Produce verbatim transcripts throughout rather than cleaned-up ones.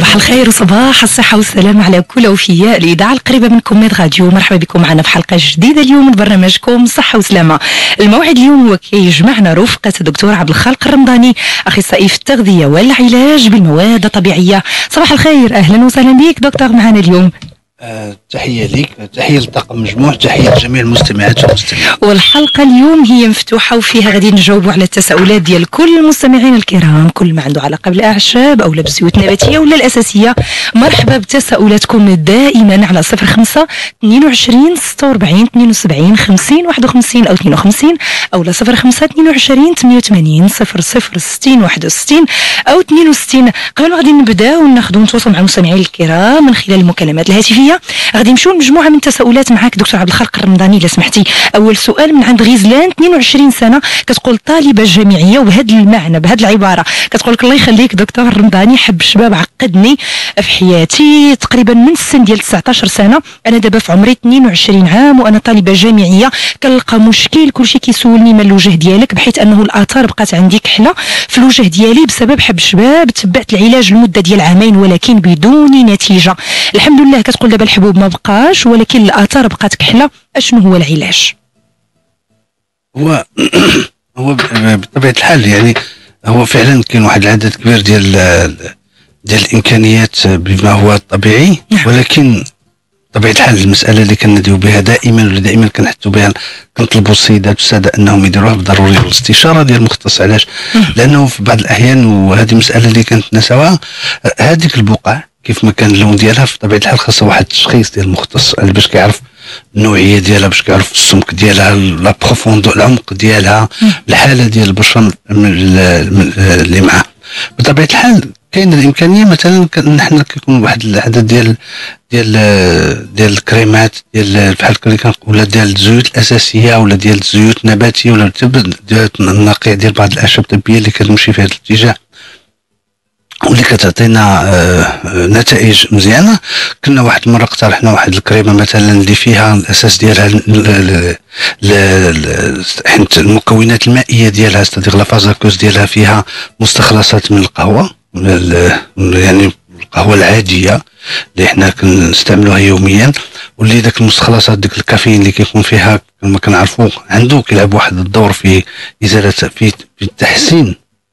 صباح الخير وصباح الصحة والسلام على كل أوفياء الإذاعة القريبة منكم ميد راديو. مرحبا بكم معنا في حلقة جديدة اليوم من برنامجكم صحة وسلامة. الموعد اليوم هو كيجمعنا رفقة الدكتور عبد الخالق الرمضاني، أخصائي في التغذية والعلاج بالمواد الطبيعية. صباح الخير، أهلا وسهلا بك دكتور معنا اليوم. آه، تحية ليك، تحية لطاقم مجموع، تحية لجميع المستمعات والمستمعين. والحلقة اليوم هي مفتوحة وفيها غادي نجاوبوا على التساؤلات ديال كل المستمعين الكرام، كل ما عنده علاقة بالأعشاب أو بالزيوت النباتية ولا الأساسية. مرحبا بتساؤلاتكم دائما على صفر خمسة اثنين وعشرين ستة وأربعين اثنين وسبعين خمسين واحد وخمسين أو اثنين وخمسين أو لا صفر خمسة اثنين وعشرين ثمانية وثمانين صفر صفر ستين واحد وستين أو اثنين وستين. قبل غادي نبداو وناخذوا نتواصل مع المستمعين الكرام من خلال المكالمات الهاتفية. غادي نمشيو لمجموعه من التساؤلات معاك دكتور عبد الخالق الرمضاني الا سمحتي. اول سؤال من عند غزلان اثنين وعشرين سنه، كتقول طالبه جامعيه، وبهذا المعنى بهذه العباره كتقول لك الله يخليك دكتور الرمضاني، حب الشباب عقدني في حياتي تقريبا من السن ديال تسعة عشر سنه. انا دابا في عمري اثنين وعشرين عام وانا طالبه جامعيه، كنلقى مشكل كلشي كيسولني من الوجه ديالك، بحيث انه الاثار بقات عندي كحله في الوجه ديالي بسبب حب الشباب. تبعت العلاج لمده ديال عامين ولكن بدون نتيجه. الحمد لله كتقول دابا الحبوب ما بقاش ولكن الاثار بقات كحله. اشنو هو العلاج؟ هو هو بطبيعه الحال يعني هو فعلا كاين واحد العدد كبير ديال ديال الامكانيات بما هو طبيعي، ولكن بطبيعه الحال المساله اللي كنديو بها دائما ولا دائما كنحثوا بها، كنطلبوا السيدات والساده انهم يديروها بضروري الاستشاره ديال مختص علاج، لانه في بعض الاحيان وهذه مساله اللي كنتناساوها، هذيك البقع كيف ما كان اللون ديالها في طبيعه الحال خاصها واحد التشخيص ديال المختص باش كيعرف النوعيه ديالها، باش كيعرف السمك ديالها، لا بروفوندور العمق ديالها، الحاله ديال البشره اللي معاه. بطبيعه الحال كاين الامكانيه مثلا نحن كيكون واحد العدد ديال ديال ديال الكريمات ديال بحال ولا ديال الزيوت الاساسيه ولا ديال الزيوت النباتيه ولا ديال النقيع ديال بعض الاعشاب الطبيه اللي كتمشي في هذا الاتجاه واللي كتعطينا آه نتائج مزيانه. كنا واحد المره اقترحنا واحد الكريمه مثلا اللي فيها الاساس ديالها حيت المكونات المائيه ديالها ستادير لافازاكوز ديالها فيها مستخلصات من القهوه، يعني القهوه العاديه اللي حنا كنستعملوها يوميا، واللي داك المستخلصات ديك الكافيين اللي كيكون فيها كما كنعرفوا عنده كيلعب واحد الدور في ازاله في في التحسين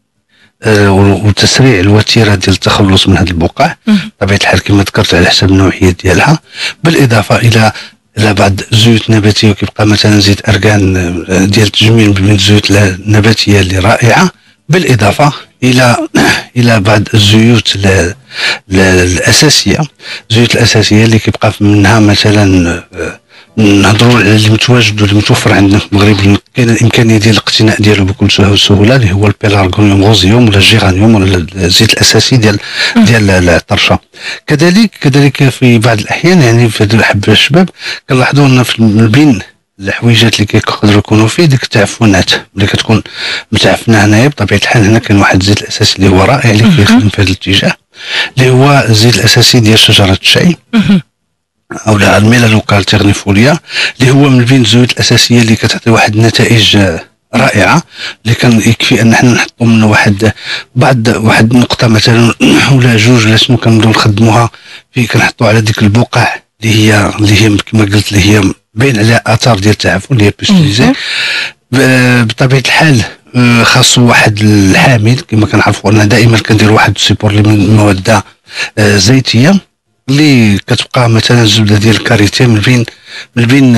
وتسريع الوتيره ديال التخلص من هذه البقع. بطبيعه الحال كما ذكرت على حسب النوعيه ديالها، بالاضافه الى الى بعض الزيوت النباتيه، وكيبقى مثلا زيت ارغان ديال التجميل من الزيوت النباتيه اللي رائعه، بالاضافه الى الى بعض الزيوت الاساسيه، الزيوت الاساسيه اللي كيبقى منها مثلا نهضروا على اللي متواجد واللي متوفر عندنا في المغرب، كاين الامكانيه ديال الاقتناء ديالو بكل سهوله، اللي هو البيلارغونيوم غوزيوم ولا الجيرانيوم ولا الزيت الاساسي ديال ديال الطرشه. كذلك كذلك في بعض الاحيان يعني في حب الشباب كنلاحظوا ان من بين الحويجات اللي كيقدروا يكونوا فيه ديك التعفنات اللي كتكون متعفنه هنايا. بطبيعه الحال هنا كاين واحد الزيت الاساسي اللي هو رائع اللي كيخدم في هذا الاتجاه، اللي هو الزيت الاساسي ديال شجره الشاي او الميلانوكا تيرنيفوليا، اللي هو من بين الزيوت الاساسيه اللي كتعطي واحد النتائج رائعه، اللي كان يكفي ان حنا نحطوا منه واحد بعض واحد النقطه مثلا ولا جوج ولا شنو كنبداو نخدموها في، كنحطوا على ديك البقع اللي هي اللي هي كما قلت اللي هي باين عليها اثار ديال التعفن اللي هي بيستيزي. بطبيعه الحال خاصو واحد الحامل، كما كنعرفوا ان دائما كندير واحد السيبور اللي من مواد زيتيه اللي كتبقى مثلا الزبده ديال الكاريتي من بين من بين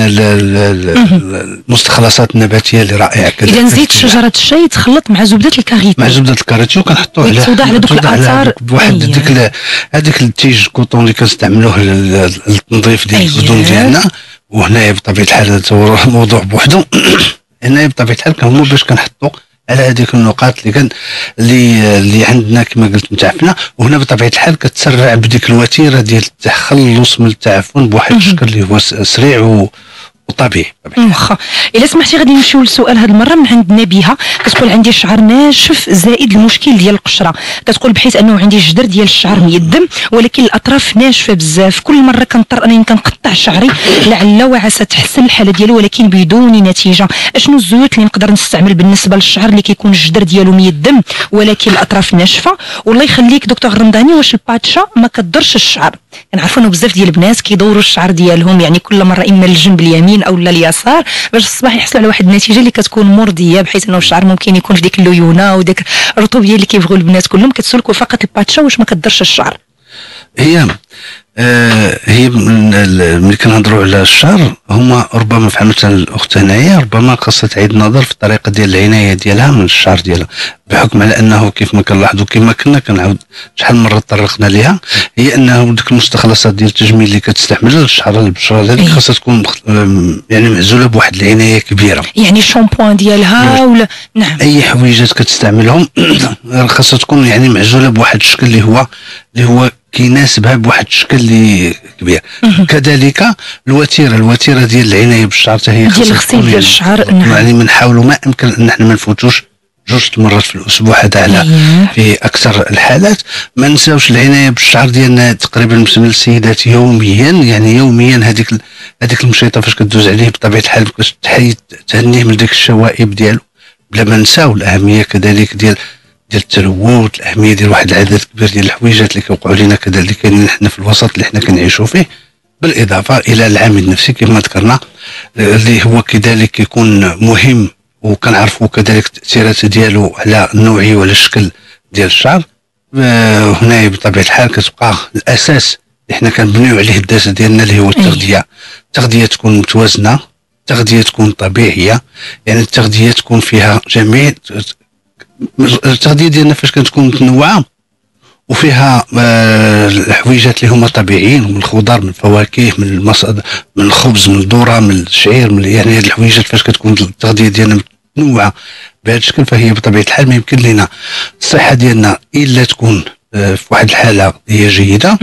المستخلصات النباتيه اللي رائعه. اذا زيت شجره الشاي يتخلط مع زبده الكاريتي مع زبده الكاريتي وكنحطوه على توضع على دوك الاثار بواحد ديك هذيك التيج كوطون اللي كنستعملوه للتنظيف ديال البدون ديالنا. وهنايا بطبيعه الحال هذا هو الموضوع بوحدو. هنايا بطبيعه الحال كنهمو باش كنحطوا على هذيك النقاط اللي كان اللي اللي عندنا كما قلت متعفنه، وهنا بطبيعه الحال كتسرع بديك الوتيره ديال التخلص من التعفن بواحد الشكل اللي هو سريع وطبيعي. واخا الا سمحتي غادي نمشيو للسؤال هذه المره من عند نبيها. كتقول عندي الشعر ناشف زائد المشكل ديال القشره. كتقول بحيث انه عندي الجدر ديال الشعر ميدم ولكن الاطراف ناشفه بزاف. كل مره كنضطر انني كنقطع شعري لعل وعسى تحسن الحاله ديالو ولكن بدون نتيجه. اشنو الزيوت اللي نقدر نستعمل بالنسبه للشعر اللي كيكون الجدر ديالو ميدم ولكن الاطراف ناشفه؟ والله يخليك دكتور الرمضاني، واش الباتشا ما كضرش الشعر؟ كنعرفوا انه بزاف ديال البنات كيدوروا الشعر ديالهم يعني كل مره اما للجنب اليمين او اليسار باش الصباح يحصلوا على واحد النتيجه اللي كتكون مرضيه، بحيث انه الشعر ممكن يكون في ديك الليونه وديك الرطوبيه اللي كيبغيو البنات كلهم. كتسلكوا فقط الباتشا واش ما كضرش الشعر؟ هي آه هي ملي كنهضروا على الشعر هما ربما فحال مثلا الاخت هنايا ربما خاصها تعيد النظر في الطريقه ديال العنايه ديالها من الشعر ديالها، بحكم على انه كيف ما كنلاحظوا كما كنا كنعاود شحال من مره طرقنا ليها، هي انه ديك المستخلصات ديال التجميل اللي كتستعملها للشعر البشره هذيك خاصها تكون يعني معزوله بواحد العنايه كبيره، يعني الشامبوان ديالها ولا نعم اي حويجات كتستعملهم خاصها تكون يعني معزوله بواحد الشكل اللي هو اللي هو كيناسبها بواحد الشكل اللي كبير. كذلك الوتيره الوتيره ديال العنايه بالشعر حتى هي ديال الغسيل ديال الشعر. نعم يعني بنحاولوا ما امكن ان احنا ما نفوتوش جوج مرات في الاسبوع، هذا على أيه. في اكثر الحالات. ما نساوش العنايه بالشعر ديالنا تقريبا بالنسبه للسيدات يوميا، يعني يوميا هذيك هذيك المشيطه فاش كدوز عليه بطبيعه الحال باش تحيد تهنيه من ديك الشوائب ديالو. بلا ما نساو الاهميه كذلك ديال ديال التلوث، الاهميه ديال واحد العدد كبير ديال الحويجات اللي كيوقعوا لنا كذلك كاينين حنا في الوسط اللي حنا كنعيشوا فيه، بالاضافه الى العامل النفسي كما ذكرنا اللي هو كذلك كيكون مهم، وكنعرفوا كذلك التاثيرات ديالو على النوعيه وعلى الشكل ديال الشعر. هنا بطبيعه الحال كتبقى الاساس اللي حنا كنبنيو عليه الدراسه ديالنا اللي هو التغذيه. التغذيه تكون متوازنه، التغذيه تكون طبيعيه، يعني التغذيه تكون فيها جميع التغذيه ديالنا فاش كتكون متنوعه وفيها الحويجات اللي هما طبيعيين من الخضر من الفواكه من المصادر من الخبز من الذره من الشعير من يعني هذه الحويجات فاش كتكون التغذيه ديالنا متنوعه بهذا الشكل فهي بطبيعه الحال ما يمكن لنا الصحه ديالنا الا تكون في واحد الحاله هي جيده،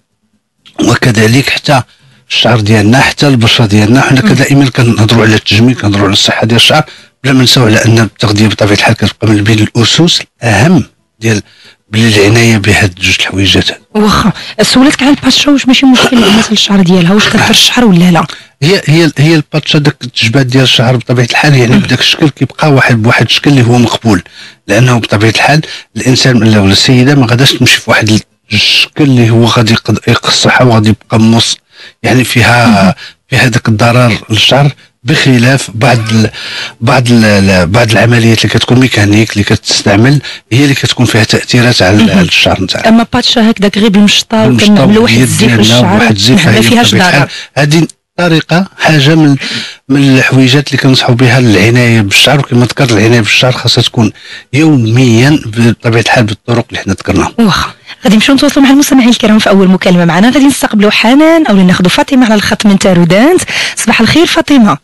وكذلك حتى الشعر ديالنا حتى البشره ديالنا. حنا دائما كنهضروا على التجميل كنهضروا على الصحه ديال الشعر بلا ما نساو على ان التغذيه بطبيعه الحال كتبقى من بين الاسس الاهم ديال بالعنايه بهاد جوج الحويجات. واخا سولتك على الباتشا واش ماشي مشكل مثلا الشعر ديالها واش كدير الشعر ولا لا؟ هي هي هي الباتشا داك التجبات ديال الشعر بطبيعه الحال يعني بداك الشكل كيبقى واحد بواحد الشكل اللي هو مقبول، لانه بطبيعه الحال الانسان ولا السيده ما غاداش تمشي في واحد الشكل اللي هو غادي يقصحها وغادي يبقى مص يعني فيها فيها داك الضرر للشعر، بخلاف بعض ال بعض ال بعض العمليات اللي كتكون ميكانيك اللي كتستعمل هي اللي كتكون فيها تاثيرات على الشعر نتاعنا. اما باتشا هكذاك غير بالمشطه وكنعملوا واحد الزيف للشعر واحد الزيف ما فيهاش ضرر. هذه طريقه حاجه من من الحويجات اللي كنصحوا بها العنايه بالشعر، وكما ذكرت العنايه بالشعر خاصها تكون يوميا بطبيعه الحال بالطرق اللي حنا ذكرناها. واخا غادي نمشيو نتواصلوا مع المستمعين الكرام في اول مكالمه معنا. غادي نستقبلوا حنان او ناخذوا فاطمه على الخط من تارودانت. صباح الخير فاطمه.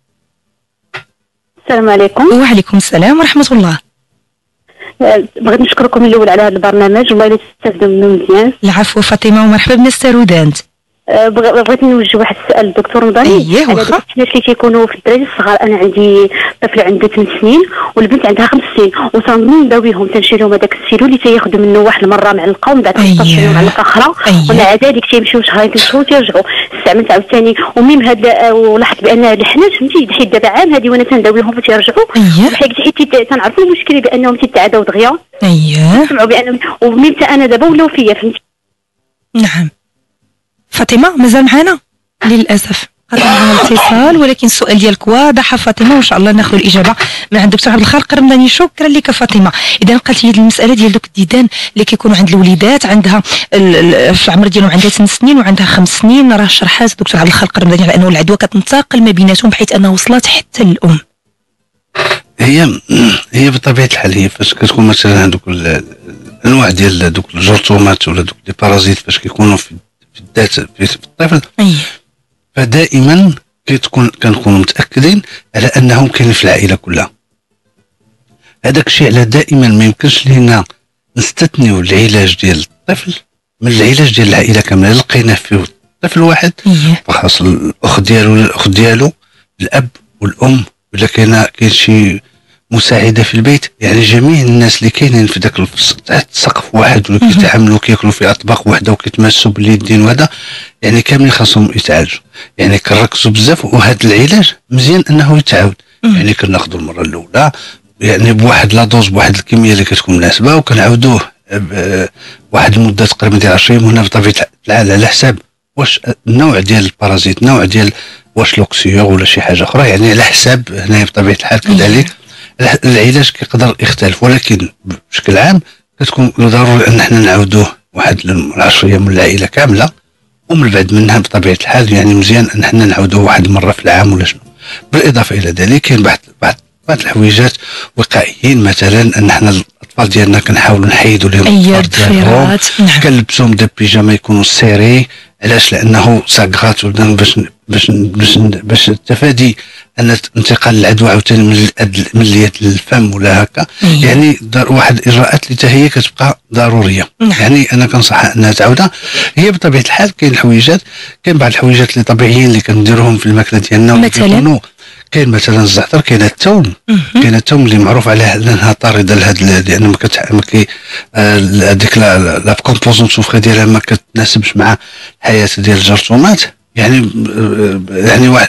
السلام عليكم. وعليكم السلام ورحمه الله. بغيت نشكركم الاول على هذا البرنامج والله الا تستافدوا منه مزيان. العفو فاطمه ومرحبا بنا تارودانت. بغيت نوجه واحد السؤال للدكتور رمضاني. اييه واخا. الناس اللي كيكونوا في الدراري الصغار، انا عندي طفل عنده ثمان سنين والبنت عندها خمس سنين وتنظن نداويهم تنشري لهم هذاك السيلو اللي تياخذوا منه واحد المره معلقه ومن بعد خمسطاش يوم معلقه اخرى ومع ذلك تيمشيو شهرين ثلاثه تيرجعوا. استعملت عاوتاني وميم هذا ولاحظت بان الحنات فهمتي حيت دابا عام هذه وانا تنداويهم فتيرجعوا بحال حيت تنعرفوا المشكل بانهم تيتعداو دغيا. اييه سمعوا بانهم وميم حتى انا دابا ولاو فيا فهمتي. نعم فاطمه مازال معنا للاسف قطع معنا الاتصال، ولكن السؤال ديالك واضح فاطمه وان شاء الله ناخذ الاجابه مع الدكتور عبد الخالق الرمضاني. شكرا لك فاطمه. اذا قالت هي المساله ديال دوك الديدان اللي كيكونوا عند الوليدات عندها في العمر ديالهم عندها ثمان سنين وعندها خمس سنين، راه شرحات الدكتور عبد الخالق الرمضاني على انه العدوى كتنتقل ما بيناتهم بحيث انها وصلت حتى للام. هي هي بطبيعه الحال هي فاش كتكون مثلا دوك الانواع ديال دوك الجرثومات ولا دوك لي بارازيت فاش كيكونوا في في الذات في الطفل أيه. فدائما كتكون كنكونوا متاكدين على انهم كاينين في العائله كلها. هذاك الشيء على دائما ما يمكنش لينا نستثنيو العلاج ديال الطفل من العلاج ديال العائله كامله. لقينا فيه طفل واحد أيه. فخاص الاخ ديالو ولا الاخت ديالو الاب والام، ولا كاين كاين شي مساعده في البيت، يعني جميع الناس اللي كاينين في ذاك تحت سقف واحد وكيتعاملوا كياكلوا في اطباق وحده وكيتماسوا باليدين وهذا، يعني كاملين خاصهم يتعالجوا. يعني كنركزوا بزاف، وهذا العلاج مزيان انه يتعاود. يعني كناخذوا المره الاولى يعني بواحد لا دوز بواحد الكميه اللي كتكون مناسبه، وكنعاودوه واحد المده تقريبا ديال عشرة ايام. هنا بطبيعه الحال على حساب واش النوع ديال البارازيت، نوع ديال واش لوكسيور ولا شي حاجه اخرى، يعني على حساب هنا بطبيعه الحال كذلك العلاج كيقدر يختلف. ولكن بشكل عام كتكون ضروري ان احنا نعاودوه واحد عشرة ايام من العائله كامله، ومن بعد منها بطبيعه الحال يعني مزيان ان احنا نعاودوه واحد المره في العام ولا شنو. بالاضافه الى ذلك كاين بعض بعض بعض الحويجات وقائيين، مثلا ان احنا الاطفال ديالنا كنحاولوا نحيدوا لهم اي الضفيرات، نعم. كنلبسوهم دي بيجاما يكونوا سيري. علاش؟ لانه ساكغات باش باش باش باش تفادي ان انتقال العدوى عاوتاني من من اليد للفم ولا هكا. أيه. يعني واحد الاجراءات اللي حتى هي كتبقى ضروريه. نعم. يعني انا كنصحها انها تعاودها. هي بطبيعه الحال كاين الحويجات، كاين بعض الحويجات اللي طبيعيين اللي كنديروهم في الماكله ديالنا، مثلا كاين مثلا الزعتر، كاين الثوم، كاين الثوم اللي معروف عليه انها طارده لهاد، لان ما كت ما كي هذيك لا كومبوزون سوفري ديالها ما كتناسبش مع الحياه ديال الجرثومات. يعني يعني واحد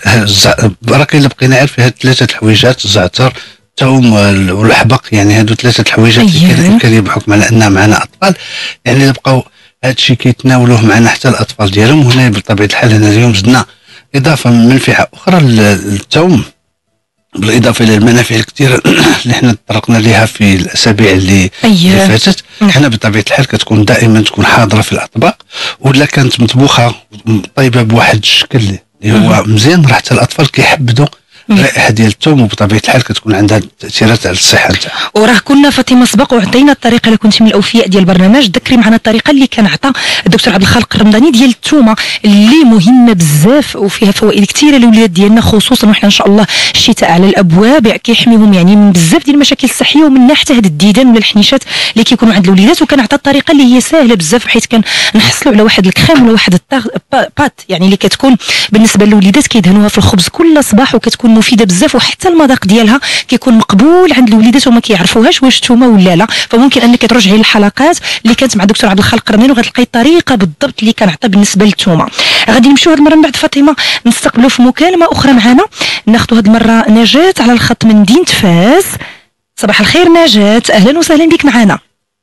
برك الا بقينا عارف هاد ثلاثه الحويجات، الزعتر الثوم والحبق، يعني هادو ثلاثه الحويجات اللي كاين بحكم على اننا معنا اطفال، يعني الا بقاو هادشي كيتناولوه معنا حتى الاطفال ديالهم. وهنا بطبيعه الحال هنا اليوم زدنا اضافه منفعه اخرى للثوم، بالاضافه الى المنافع الكثيره اللي حنا تطرقنا لها في الاسابيع اللي, اللي فاتت. حنا بطبيعه الحال كتكون دائما تكون حاضره في الاطباق، ولا كانت مطبوخه طيبه بواحد الشكل اللي هو مزيان، راه حتى الاطفال كيحبذوا الرائحه ديال الثوم، وبطبيعه الحال كتكون عندها تاثيرات على الصحه نتاعها. وراه كنا فاطمه سبق وعطينا الطريقه، اللي كنتي من الاوفياء ديال البرنامج، ذكري معنا الطريقه اللي كان عطى الدكتور عبد الخالق الرمضاني ديال الثومه، اللي مهمه بزاف وفيها فوائد كثيره للولاد ديالنا، خصوصا وحنا ان شاء الله الشتاء على الابواب، كيحميهم يعني من بزاف ديال المشاكل الصحيه، ومن حتى هاد الديدان ولا الحنيشات اللي كيكونوا عند الوليدات. وكان عطى الطريقه اللي هي سهله بزاف، بحيث كان نحصلوا على واحد الكريم ولا واحد البات، يعني اللي كتكون بالنسبه للوليدات كيدهنوها في الخبز كل صباح، وكتكون مفيده بزاف، حتى المذاق ديالها كيكون مقبول عند الوليدات وما كيعرفوهاش واش تومه ولا لا. فممكن انك ترجعي للحلقات اللي كانت مع الدكتور عبد الخالق الرمضاني، وغتلقاي الطريقه بالضبط اللي كان عطى بالنسبه للثومه. غادي نمشيو هاد المره من بعد فاطمه نستقبلوا في مكالمه اخرى معنا، ناخذوا هاد المره نجاة على الخط من مدينه فاس. صباح الخير نجاة، اهلا وسهلا بك معنا.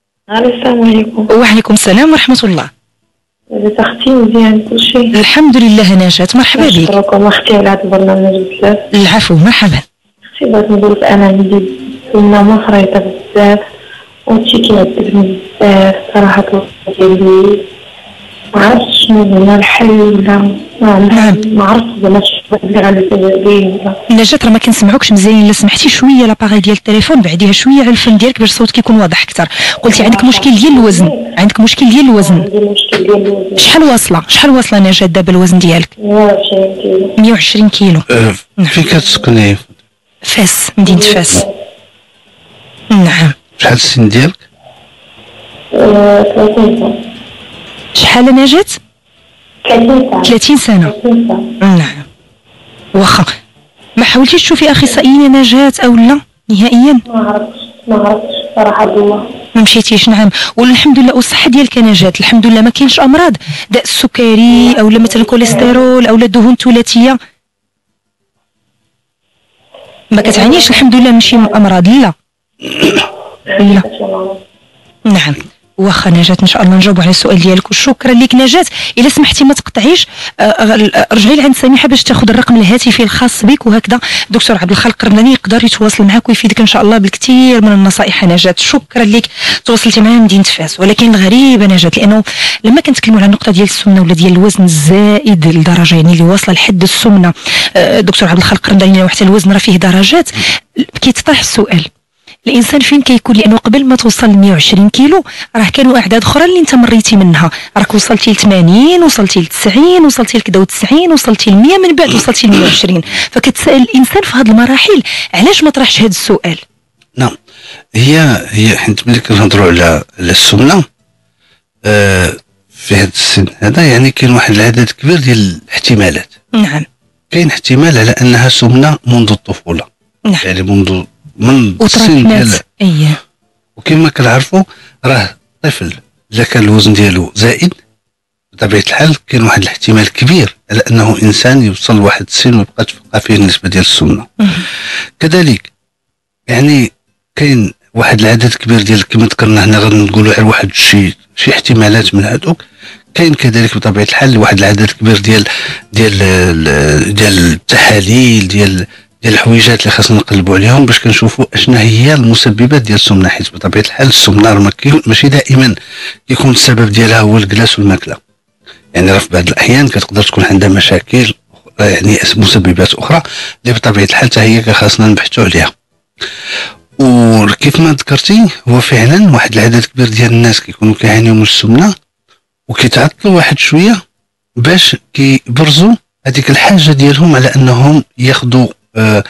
السلام عليكم. وعليكم السلام ورحمه الله. لاباس اختي؟ مزيان كلشي؟ الحمد لله نجاة، مرحبا بك. شكرا اختي على هذا البرنامج بزاف. العفو، مرحبا. اختي بغيت نقول لك انا عندي سنه مفرطه بزاف، وهادشي كيعذبني بزاف صراحه. ديالي ما عرفتش شنو هو الحل، ولا ما عرفتش زعما اللي غادي نجاة. راه ما كنسمعوكش مزيان، الا سمحتي شويه لاباغي ديال التليفون بعديها شويه على الفم ديالك باش الصوت كيكون واضح اكثر. قلتي عندك مشكل ديال الوزن، عندك مشكل ديال الوزن. عندي مشكل ديال الوزن. شحال واصله شحال واصله نجاة دابا الوزن ديالك؟ مية وعشرين كيلو. مية وعشرين كيلو. أه فين كتسكني؟ فاس، مدينه فاس. نعم. شحال السن ديالك؟ ثلاثين سنه. شحال نجاة؟ ثلاثين سنه. ثلاثين سنه. نعم. واخا ما حاولتيش تشوفي اخصائيه نجاة او لا نهائيا؟ ما عرفتش ما عرفتش صراحه بالله. ما مشيتيش؟ نعم. والحمد لله. والصحه ديالك نجاة الحمد لله ما كاينش امراض داء السكري او مثلا كوليسترول او دهون ثلاثيه؟ ما كتعانيش الحمد لله من شي امراض؟ لا لا. نعم. واخا نجاة ان شاء الله نجاوبوا على السؤال ديالك، وشكرا لك نجاة. الا سمحتي ما تقطعيش، رجعي لعند سميحه باش تاخذ الرقم الهاتفي الخاص بك، وهكذا دكتور عبد الخالق الرمضاني يقدر يتواصل معك ويفيدك ان شاء الله بالكثير من النصائح. نجاة شكرا لك، تواصلتي معنا من مدينه فاس. ولكن الغريبه نجاة، لانه لما كنتكلموا على النقطه ديال السمنه ولا ديال الوزن الزائد لدرجه يعني اللي واصله لحد السمنه، دكتور عبد الخالق الرمضاني وحتى الوزن راه فيه درجات، كيتطرح السؤال الانسان فين كيكون؟ لانه قبل ما توصل ل مية وعشرين كيلو راه كانوا اعداد اخرى اللي انت مريتي منها، راك وصلتي ل ثمانين، وصلتي ل تسعين، وصلتي لكذا وتسعين، وصلتي ل مية، من بعد وصلتي ل مية وعشرين. فكتسال الانسان في هذه المراحل علاش ما طرحش هذا السؤال؟ نعم. هي هي حيت ملي كنهضروا على على السمنه آه في هذا السن هذا، يعني كاين واحد العدد كبير ديال الاحتمالات. نعم. كاين احتمال على انها سمنه منذ الطفوله. نعم. يعني منذ من السن ديال اييه. وكما كنعرفوا راه الطفل اذا كان الوزن ديالو زائد بطبيعه الحال كاين واحد الاحتمال كبير على انه انسان يوصل لواحد السن ويبقى تبقى فيه النسبه ديال السمنه. كذلك يعني كاين واحد العدد كبير ديال كما ذكرنا هنا غنقولوا على واحد شي شي احتمالات من هذوك. كاين كذلك بطبيعه الحال واحد العدد كبير ديال ديال ديال التحاليل ديال ديال الحويجات اللي خاصنا نقلبوا عليهم باش كنشوفوا اشنا هي المسببات ديال السمنه، حيت بطبيعه الحال السمنه ماشي دائما كيكون السبب ديالها هو الجلاس والماكله. يعني راه في بعض الاحيان كتقدر تكون عندها مشاكل يعني مسببات اخرى اللي بطبيعه الحال حتى هي خاصنا نبحثوا عليها. وكيف ما ذكرتي هو فعلا واحد العدد كبير ديال الناس كيكونوا كيعانيوا من السمنه وكيتعطلوا واحد شويه باش كيبرزوا هذيك الحاجه ديالهم على انهم ياخذوا أه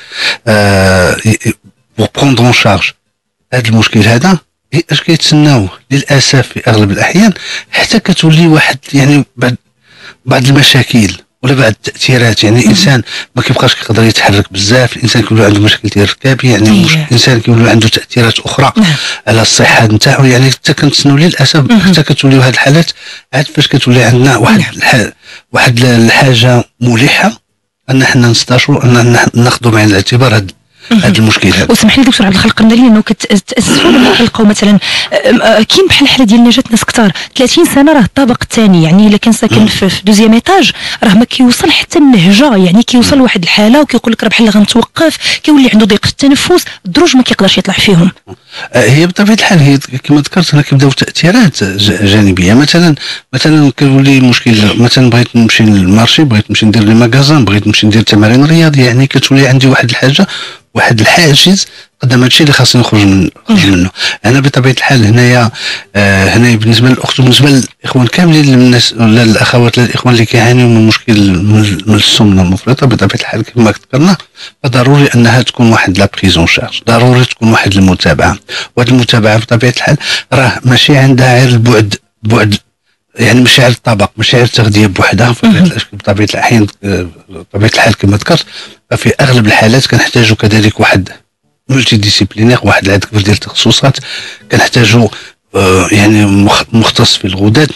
أه بروندرون شارج هذا المشكل هذا. اش كيتسناو للاسف في اغلب الاحيان حتى كتولي واحد يعني بعد بعض المشاكل ولا بعض التاثيرات. يعني الانسان ما كيبقاش كيقدر يتحرك بزاف، الانسان كيولي عنده مشاكل ديال الركابي، يعني أيه. الانسان كيولي عنده تاثيرات اخرى نعم. على الصحه نتاعو. يعني حتى كنتسناو للاسف حتى كتولي هذه الحالات عاد فاش كتولي عندنا واحد نعم. الح... واحد الحاجه ملحه ان حنا نستشروا ان ناخذوا بعين الاعتبار هذا هذا المشكل هذا. وسمح لي دكتور عبد الخالق قلنا لي انه كتاسسوا لما كنلقاو مثلا كاين بحال الحاله ديال نجاة ناس كثار ثلاثين سنه راه الطابق الثاني، يعني الا كان ساكن في دوزيام ايطاج راه ما كيوصل حتى النهجه، يعني كيوصل لواحد الحاله وكيقول لك راه بحال غنتوقف، كيولي عنده ضيق التنفس، الدروج ما كيقدرش يطلع فيهم. هي بطبيعه الحال هي كما ذكرت هنا كيبداو تاثيرات جانبيه. مثلا مثلا كيولي مشكل، مثلا بغيت نمشي للمارشي، بغيت نمشي ندير لي ماغازان، بغيت نمشي ندير تمارين رياضيه، يعني كتولي عندي واحد الحاجه واحد الحاجز قدام هادشي اللي خاصني نخرج من نخرج منه. انا بطبيعه الحال هنايا آه هنايا بالنسبه للاخت وبالنسبه للاخوان كاملين الناس ولا الاخوات ولا الاخوان اللي كيعانيوا من مشكل من السمنه المفرطه بطبيعه الحال كما ذكرنا فضروري انها تكون واحد لا بريزون شارج، ضروري تكون واحد المتابعه. وهذه المتابعه بطبيعه الحال راه ماشي عندها غير البعد بعد يعني ماشي على الطبق، ماشي على التغذيه بوحدها. بطبيعه الاحيان بطبيعه الحال كما ذكرت ففي اغلب الحالات كنحتاجوا كذلك واحد ملتي ديسيبلينير، واحد العدد كبير ديال التخصصات كنحتاجوا آه يعني مختص في الغدد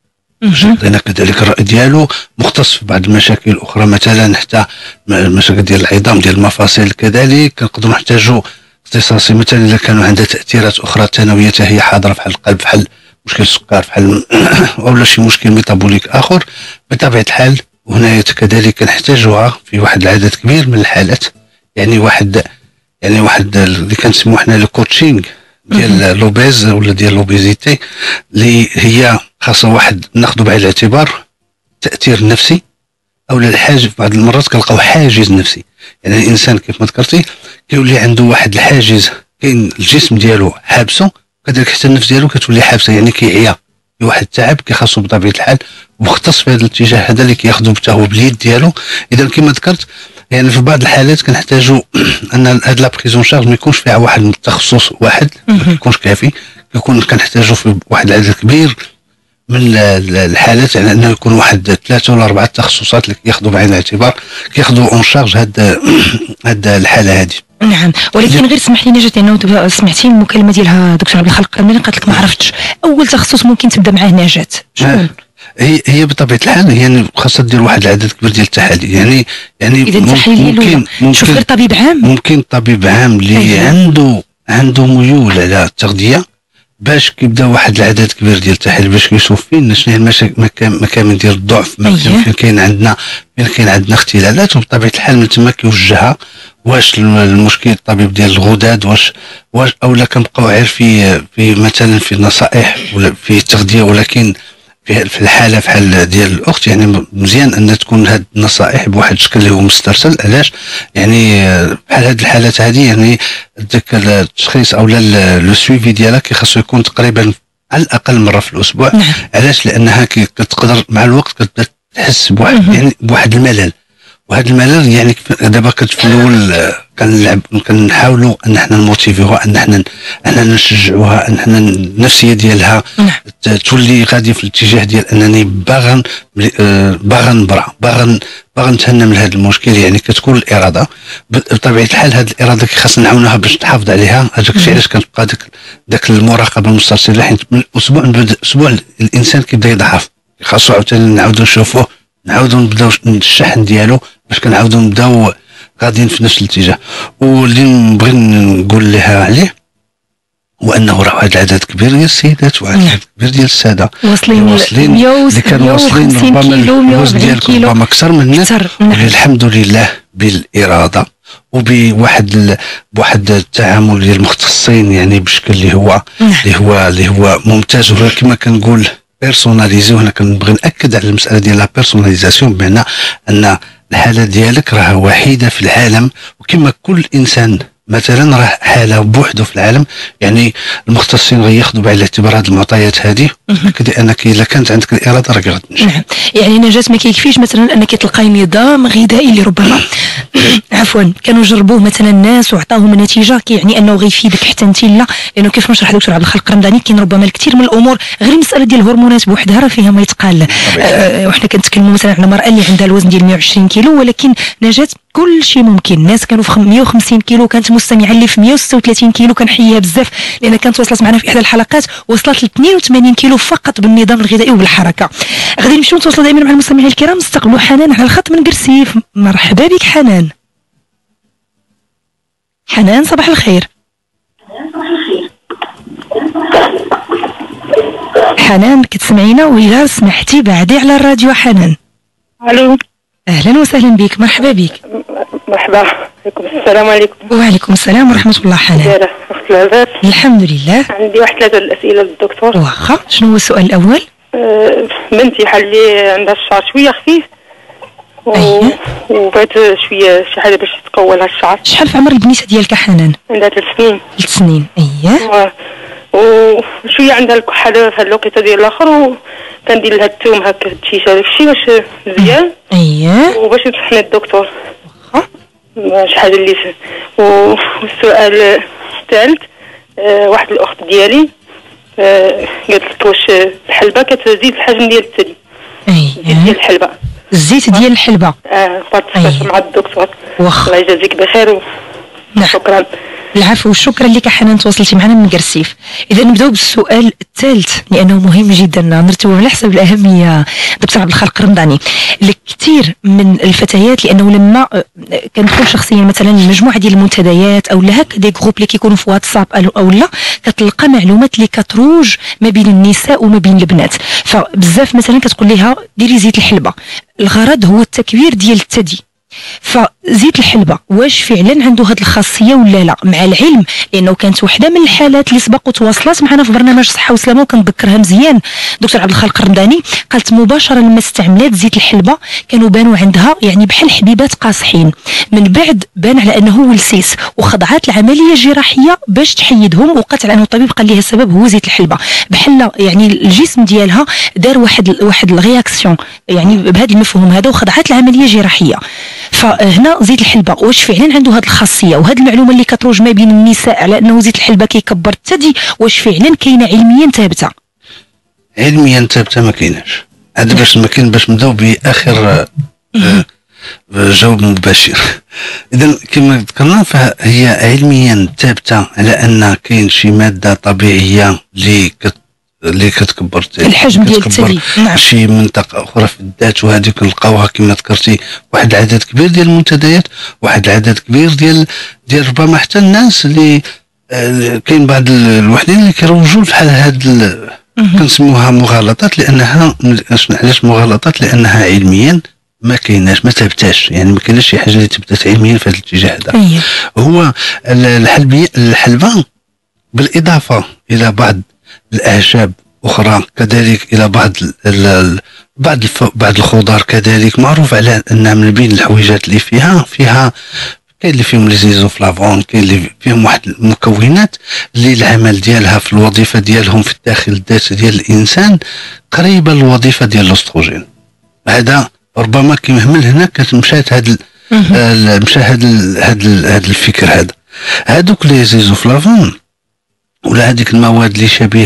يعطينا كذلك الراي ديالو، مختص في بعض المشاكل الاخرى مثلا حتى المشاكل ديال العظام ديال المفاصل. كذلك كنقدروا نحتاجوا اختصاصي مثلا اذا كانوا عندها تاثيرات اخرى ثانويه هي حاضره بحال القلب، بحال مشكل السكر، بحال ولا شي مشكل ميتابوليك اخر بطبيعه الحال. وهنا كذلك كنحتاجوها في واحد العدد كبير من الحالات، يعني واحد يعني واحد اللي كنسموه حنا لو كوتشينغ ديال لوبيز ولا ديال لوبيزيتي اللي هي خاصه واحد ناخذوا بعين الاعتبار التاثير النفسي او الحاجز. في بعض المرات كنلقاو حاجز نفسي، يعني الانسان كيف ما ذكرتي كيولي عنده واحد الحاجز، كاين الجسم ديالو حابسه كذلك حتى النفس ديالو كتولي حابسه، يعني كيعيا واحد التعب كيخاصو بطبيعه الحال مختص في هذا الاتجاه هذا اللي كياخذوا حتى هو باليد ديالو. اذا كما ذكرت يعني في بعض الحالات كنحتاجوا ان هاد لا بريزون شارج ما يكونش فيها واحد التخصص واحد، ما كيكونش كافي، كيكون كنحتاجوا في واحد العدد كبير من الحالات على انه يكون واحد ثلاثه ولا اربعه تخصصات اللي كياخذوا بعين الاعتبار كياخذوا اون شارج هاد هاد الحاله هذه. نعم، ولكن غير سمح لي نجات انه سمعتي المكالمه ديالها دكتور عبد الخالق ملي قالت لك ما عرفتش اول تخصص ممكن تبدا معاه نجات شنو؟ هي هي بطبيعه الحال يعني خاصها دير واحد العدد كبير ديال التحاليل، يعني يعني اذا التحاليل ممكن شوف غير طبيب عام، ممكن طبيب عام اللي أيه. عنده عنده ميول على التغذيه باش كيبدا واحد العدد كبير ديال التحاليل باش كيشوف فين شنو هي المشاكل مكامن ديال الضعف، أيه. فين كاين عندنا فين كاين عندنا اختلالات، وبطبيعه الحال من تما كيوجهها واش المشكل الطبيب ديال الغدد واش واش اولا كنبقاو غير في في مثلا في النصائح ولا في التغذيه، ولكن في الحاله بحال ديال الاخت يعني مزيان ان تكون هاد النصائح بواحد الشكل اللي هو مسترسل. علاش؟ يعني بحال هاد الحالات هذه يعني داك التشخيص او لو سويفي ديالها كيخاصو يكون تقريبا على الاقل مره في الاسبوع. نعم. علاش؟ لانها كتقدر مع الوقت كتبدا تحس بواحد يعني بواحد الملل، وهذا الملل يعني دابا كنت في الاول كنلعب كنحاولوا ان احنا نموتيفيوها، ان احنا ان احنا نشجعوها، ان احنا النفسيه ديالها تولي غادي في الاتجاه ديال انني باغا باغا نبرع باغا باغا نتهنى من هذا المشكل، يعني كتكون الاراده بطبيعه الحال. هذه الاراده خاصنا نعاونوها باش تحافظ عليها. هذاك الشيء علاش كتبقى داك داك المراقبه المسترسله، حيت من اسبوع من اسبوع الانسان كيبدا يضعف، خاصو عاوتاني نعاودو نشوفوه، نعاودو نبداو الشحن ديالو باش كنعاودو نبداو غاديين في نفس الاتجاه. واللي نبغي نقول لها عليه وانه راه واحد العدد كبير ديال السيدات وواحد العدد كبير ديال الساده واصلين اللي كانوا واصلين ربما الفلوس ديالكم ربما اكثر منا، الحمد لله بالاراده وبواحد ال... بواحد التعامل ديال المختصين، يعني بشكل اللي هو اللي هو اللي هو ممتاز. وكما كنقول بيرسوناليزي، وهنا كنبغي ناكد على المساله ديال لا بيرسوناليزاسيون، بمعنى ان الحاله ديالك راه وحيده في العالم، وكما كل انسان مثلا راه حاله بوحده في العالم. يعني المختصين غياخذوا بعين الاعتبار هذه المعطيات هذه، متاكد انك الا كانت عندك الاراده راه غتنجح. نعم، يعني نجاة ما كيكفيش مثلا انك تلقاي نظام غذائي اللي ربما عفوا كانوا جربوه مثلا الناس وعطاهم نتيجه، كيعني انه غيفيدك حتى انت لا، لانه كيف ما شرح دكتور عبد الخالق الرمضاني كاين ربما الكثير من الامور غير المساله ديال الهرمونات بوحدها راه فيها ما يتقال. أه وحنا كنتكلموا مثلا على المراه اللي عندها الوزن ديال مئة وعشرين كيلو، ولكن نجاة كل شيء ممكن. الناس كانوا في مئة وخمسين كيلو، كانت مستمعه اللي في مئة وستة وثلاثين كيلو كنحييها بزاف، لان كانت وصلت معنا في احدى الحلقات وصلت ل اثنين وثمانين كيلو فقط بالنظام الغذائي وبالحركه. غادي نمشيو نتواصلوا دائما مع المستمعين الكرام. نستقبلوا حنان على الخط من قرسيف. مرحبا بك حنان. حنان صباح الخير. حنان كتسمعينا؟ وإلا سمحتي بعدي على الراديو حنان. الو، اهلا وسهلا بك، مرحبا بك. مرحبا عليكم. السلام عليكم. وعليكم السلام ورحمه الله. حنان اخت لاباس؟ الحمد لله. عندي واحد ثلاثه الاسئله للدكتور. واخا، شنو هو السؤال الاول؟ أه بنتي حالي عندها الشعر شويه خفيف و... أيه. وبغيت شويه شي حاجه باش تقوى لها الشعر. شحال في عمر البنيته ديالك حنان؟ عندها ثلاث سنين. ثلاث سنين اييه. وشويه عندها الكحه في هاد الوقيته ديال الاخر، وكندير لها الثوم هكا التيشه داك الشيء باش مزيان. اييه. وباش نصحني الدكتور شي حاجه اللي فيه. والسؤال الثالث، أه واحد الاخت ديالي أه قالت لك واش الحلبه كتزيد الحجم ديال الثدي؟ اييه، ديال الحلبه، الزيت ديال الحلبه. اه بغيت نستشير مع الدكتور. واخا، الله يجازيك بخير و... نعم. شكرا. العفو، شكرا لك حنان، تواصلتي معنا من قرسيف. اذا نبداو بالسؤال الثالث لانه مهم جدا، نرتبه على حسب الاهميه. دكتور عبد الخالق الرمضاني، الكثير من الفتيات لانه لما كندخل شخصيا مثلا مجموعه ديال المنتديات او لا هكا دي جروب اللي كيكونوا في واتساب او لا، كتلقى معلومات اللي كتروج ما بين النساء وما بين البنات. فبزاف مثلا كتقول لها ديري زيت الحلبه، الغرض هو التكوير ديال الثدي. فزيت الحلبه واش فعلا عنده هذه الخاصيه ولا لا؟ مع العلم لانه كانت وحده من الحالات اللي سبق وتواصلت معنا في برنامج صحه وسلامه وكنذكرها مزيان دكتور عبد الخالق الرمضاني، قالت مباشره لما استعملت زيت الحلبه كانوا بانوا عندها يعني بحال حبيبات قاصحين، من بعد بان على انه ولسيس وخضعات العمليه جراحيه باش تحيدهم، وقعت على انه الطبيب قال لها السبب هو زيت الحلبه، بحال يعني الجسم ديالها دار واحد واحد الرياكسيون يعني بهذا المفهوم هذا وخضعات العمليه جراحيه. فهنا زيت الحلبه واش فعلا عنده هذه الخاصيه؟ وهذه المعلومه اللي كتروج ما بين النساء على انه زيت الحلبه كيكبر الثدي واش فعلا كاينه علميا ثابته؟ علميا ثابته ما كايناش. هذا باش ما كاين باش نبداو باخر آه جواب مباشر. اذا كما ذكرنا فهي علميا ثابته على ان كاين شي ماده طبيعيه اللي كت اللي كتكبر الحجم ديال الثدي. نعم. شي منطقه اخرى في الذات، وهذه كنلقاوها كما ذكرتي واحد العدد كبير ديال المنتديات، واحد العدد كبير ديال ديال ربما حتى الناس اللي آه كاين بعض الوحدين اللي كيروجوا بحال هاد كنسموها مغالطات، لانها علاش مغالطات؟ لانها علميا ما كايناش، ما ثبتاش، يعني ما كايناش شي حاجه اللي ثبتت علميا في هذا الاتجاه هذا. أيه. هو الحلبيه الحلبه بالاضافه الى بعض الاعشاب اخرى، كذلك الى بعض ال بعض بعض الخضار كذلك، معروف على انها من بين الحويجات اللي فيها فيها كاين اللي فيهم لي زيزوفلافون، كاين اللي فيهم واحد المكونات اللي العمل ديالها في الوظيفه ديالهم في الداخل الذاتي ديال الانسان قريبه للوظيفه ديال الاستروجين. هذا ربما كيمهمل هنا كتمشات هذا مشى هذا هذا هذا الفكر هذا. هذوك لي زيزوفلافون ولا هذيك المواد اللي شبيهه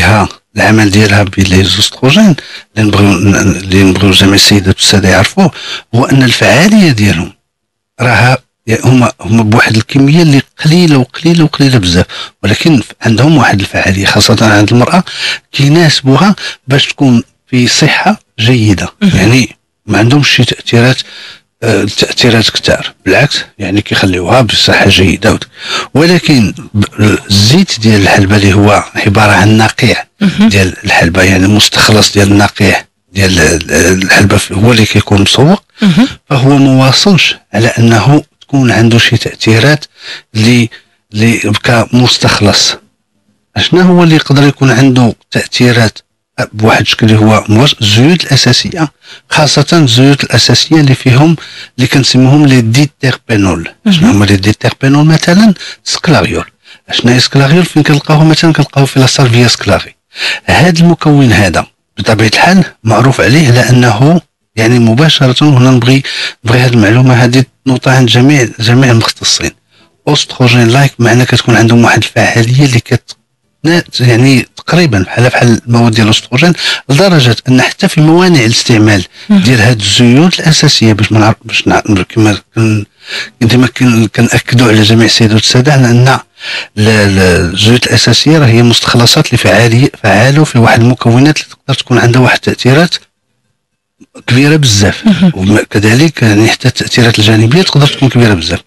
العمل ديالها بالليزوستروجين اللي نبغيو اللي نبغيو جميع السيدات والساده يعرفوه، هو ان الفعاليه ديالهم راها هما هما بواحد الكميه اللي قليله وقليله وقليله بزاف، ولكن عندهم واحد الفعاليه خاصه عند المراه كيناسبوها باش تكون في صحه جيده. يعني ما عندهمش شي تاثيرات آه تاثيرات كتار، بالعكس يعني كيخليوها بصحه جيده. ولكن الزيت ديال الحلبه اللي هو عباره عن نقيع ديال الحلبه، يعني مستخلص ديال النقيع ديال الحلبه هو اللي كيكون مسوق، فهو ما واصلش على انه تكون عنده شي تاثيرات اللي اللي كمستخلص. شنو هو اللي يقدر يكون عنده تاثيرات بواحد الشكل اللي هو الزيوت الاساسيه، خاصه الزيوت الاساسيه اللي فيهم اللي كنسميهم لي ديتيربينول. شنو هما لي ديتيربينول؟ مثلا سكلاغيول. شنو هي سكلاغيول؟ فين كنلقاوه؟ مثلا كنلقاوه في لا سالفيا سكلاغي. هذا المكون هذا بطبيعه الحال معروف عليه على انه يعني مباشره، هنا نبغي نبغي هذه المعلومه هذه نوضح عند جميع جميع المختصين. اوستروجين لايك معناه كتكون عندهم واحد الفعاليه اللي كت يعني تقريبا بحال بحال المواد ديال الاستروجين، لدرجه ان حتى في موانع الاستعمال ديال هاد الزيوت الاساسيه باش ما نعرف باش كما ديما كنأكدوا على جميع السيدات والساده على ان الزيوت الاساسيه راه هي مستخلصات اللي فعاليه فعاله في واحد المكونات اللي تقدر تكون عندها واحد التاثيرات كبيره بزاف، وكذلك يعني حتى التاثيرات الجانبيه تقدر تكون كبيره بزاف،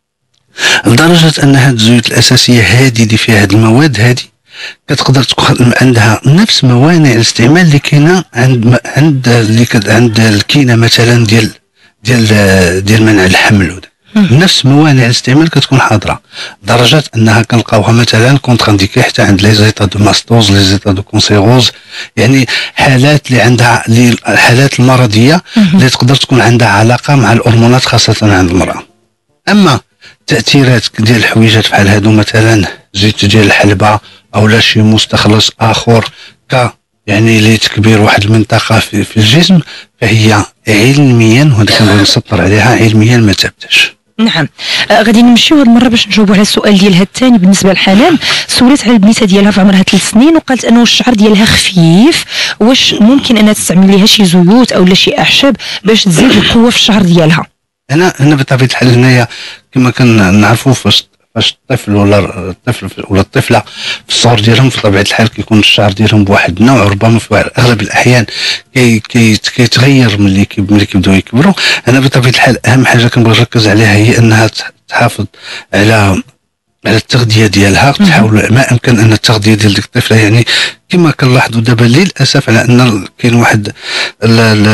لدرجه ان هاد الزيوت الاساسيه هذه اللي فيها هاد المواد هذه كتقدر تكون عندها نفس موانع الاستعمال اللي كاينه عند عند اللي عند الكينه مثلا ديال ديال ديال منع الحمل، نفس موانع الاستعمال كتكون حاضره، لدرجه انها كنلقاوها مثلا كونترانديكي حتى عند لي زيتا دو ماستوز، لي زيتا دو كونسيروز، يعني حالات اللي عندها الحالات المرضيه اللي تقدر تكون عندها علاقه مع الهرمونات خاصه عند المراه. اما تاثيرات ديال الحويجات بحال هادو مثلا زيت ديال الحلبه او لا شي مستخلص اخر ك يعني لتكبير واحد المنطقه في, في الجسم، فهي علميا وهذا كنبغي نسطر عليها علميا ما ثابتش. نعم. آه غادي نمشيو هاد المره باش نجاوبوا على السؤال ديالها الثاني بالنسبه لحنان. سولت على البنيته ديالها في عمرها ثلاث سنين وقالت انه الشعر ديالها خفيف، واش ممكن انها تستعمل ليها شي زيوت او لا شي اعشاب باش تزيد القوه في الشعر ديالها؟ انا انا بطبيعه الحال هنايا كما كنعرفوا فاش فاش الطفل ولا الطفل ولا الطفله في الصغر ديالهم في طبيعه الحال كيكون الشعر ديالهم بواحد النوع، ربما في اغلب الاحيان كي كي كيتغير ملي ملي كيبداو يكبروا. انا بطبيعه الحال اهم حاجه كنبغي نركز عليها هي انها تحافظ على على التغذيه ديالها، تحاول ما امكن ان التغذيه ديال ديك الطفله يعني كما كنلاحظوا دابا للاسف على ان كاين واحد ال ال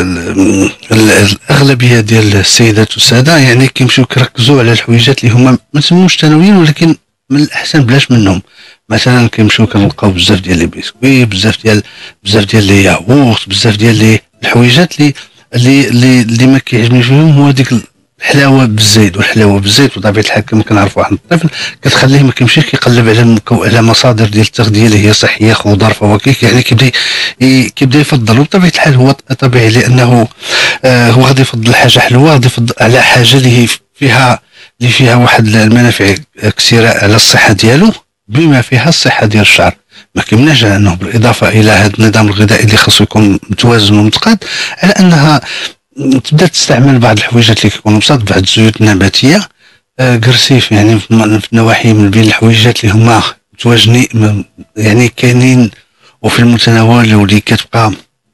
ال ال الاغلبيه ديال السيدات والساده يعني كيمشيو كيركزوا على الحويجات اللي هما ما تسموش ثانويين، ولكن من الاحسن بلاش منهم. مثلا كيمشيو كنلقاو بزاف ديال لي بيسكوي، بزاف ديال بزاف ديال لي ياغورت، بزاف ديال لي الحويجات اللي اللي اللي ما كيعجبنيش فيهم هو ديك الحلاوه بالزيت، والحلاوه بالزيت بطبيعه الحال كما كنعرفوا واحد الطفل كتخليه ما كيمشيش كيقلب على المكو... على مصادر ديال التغذيه اللي هي صحيه، خضار فواكه، يعني كيبدا ي... كيبدا يفضل، وبطبيعه الحال هو طبيعي لانه آه هو غادي يفضل حاجه حلوه، غادي يفضل على حاجه اللي هي فيها اللي فيها واحد المنافع كثيره على الصحه ديالو، بما فيها الصحه ديال الشعر. ما كيمنعش انه بالاضافه الى هذا النظام الغذائي اللي خاصو يكون متوازن ومتقاد، على انها تبدا تستعمل بعض الحويجات اللي كيكونوا بساط، بعض الزيوت النباتيه كرسيف، يعني في النواحي من بين الحويجات اللي هما متواجدين يعني كاينين وفي المتناول، واللي كتبقى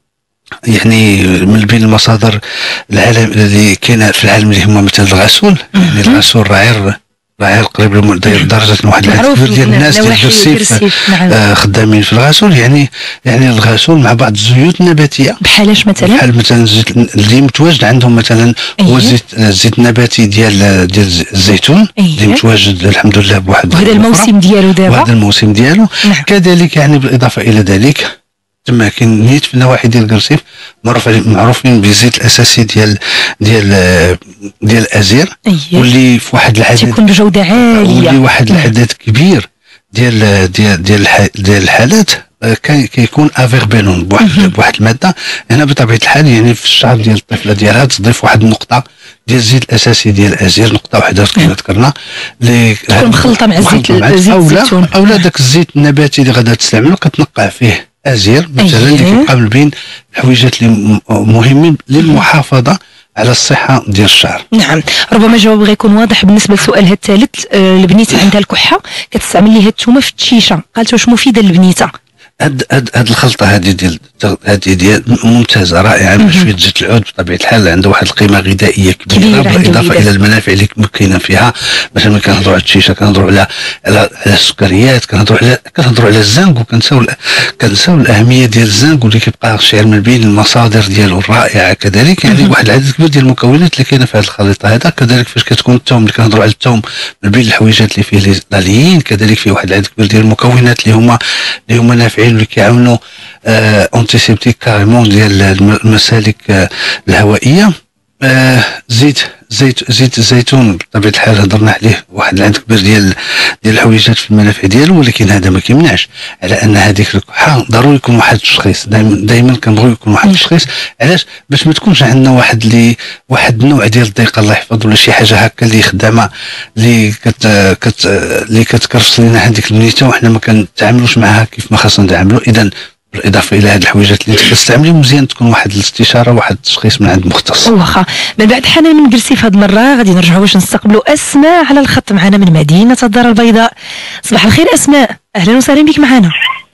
يعني من بين المصادر العالم اللي كاينه في العالم اللي هما مثل الغسول، يعني الغسول راه راه قريب لدرجه واحد العدد ديال الناس ديال الكرسيف آه خدامين في الغسول، يعني يعني الغسول مع بعض الزيوت النباتيه بحال اش مثلا بحال مثلا الزيت اللي متواجد عندهم مثلا أيه. هو الزيت الزيت النباتي ديال ديال الزيتون أيه. اللي متواجد الحمد لله بواحد وهذا الموسم ديالو دابا هذا الموسم ديالو نعم. كذلك يعني بالاضافه الى ذلك تما كاين نيت في النواحي ديال الكرسيف معروف معروفين بالزيت الاساسي ديال ديال ديال الازير أيه. واللي في واحد العدد تيكون بجوده عاليه، واللي واحد العدد كبير ديال ديال ديال ديال الحالات كان كيكون افيربينون بواحد بواحد الماده. هنا بطبيعه الحال يعني في الشعر ديال الطفله ديالها تضيف واحد النقطه ديال الزيت الاساسي ديال الازير نقطه واحده كما ذكرنا اللي تكون مخلطه مع الزيت زيت الزيتون او لا داك الزيت النباتي اللي غادا تستعملو كتنقع فيه ازير مثلا اللي كيبقى من بين الحويجات اللي مهمين للمحافظه على الصحه ديال الشعر. نعم، ربما الجواب غير يكون واضح بالنسبه لسؤالها الثالث. البنيته عندها الكحه كتستعمل ليها الثومه في التشيشه، قالت واش مفيده للبنيته؟ هاد هاد هاد الخلطه هذه ديال هذه ديال ممتازه رائعه بشويه زيت العود بطبيعه الحال عندها واحد القيمه غذائيه كبيره بالاضافه الى المنافع اللي كاينه فيها. مثلا كنهضروا على الشيشه كنهضروا على على السكريات كنهضروا على كنهضروا على الزنك وكنساو كنساو الاهميه ديال الزنك واللي كيبقى الشعر من بين المصادر ديالو الرائعه. كذلك يعني واحد العدد كبير ديال المكونات اللي كاينه في هذه الخليطه هذا. كذلك فاش كتكون الثوم اللي كنهضروا على الثوم من بين الحويجات اللي فيه لاليين، كذلك فيه واحد العدد كبير ديال المكونات اللي هما اللي هما نافعين اللي كيعاونوا آه اونتيسيبتيك كاريمون ديال المسالك آه الهوائيه. آه زيت زيت زيت الزيتون بطبيعه الحال هضرنا عليه واحد العدد كبير ديال ديال الحويجات في المنافع ديالو، ولكن هذا ما كيمنعش على ان هذيك الكحه ضروري يكون واحد التشخيص. دائما دائما كنبغيو يكون واحد التشخيص. علاش؟ باش ما تكونش عندنا واحد اللي واحد النوع ديال الضيق الله يحفظ ولا شي حاجه هكا اللي خدامه اللي كت كت اللي كتكرفس لنا هذيك البنيته وحنا ما كنتعاملوش معها كيف ما خاصنا نتعاملوا. اذا بالاضافه الى هذه الحويجات اللي انت كتستعملي مزيان تكون واحد الاستشاره واحد التشخيص من عند مختص. واخا من بعد حنان من كرسي في هذه المره غادي نرجعوا باش نستقبلوا اسماء على الخط معنا من مدينه الدار البيضاء. صباح الخير اسماء، اهلا وسهلا بك معنا.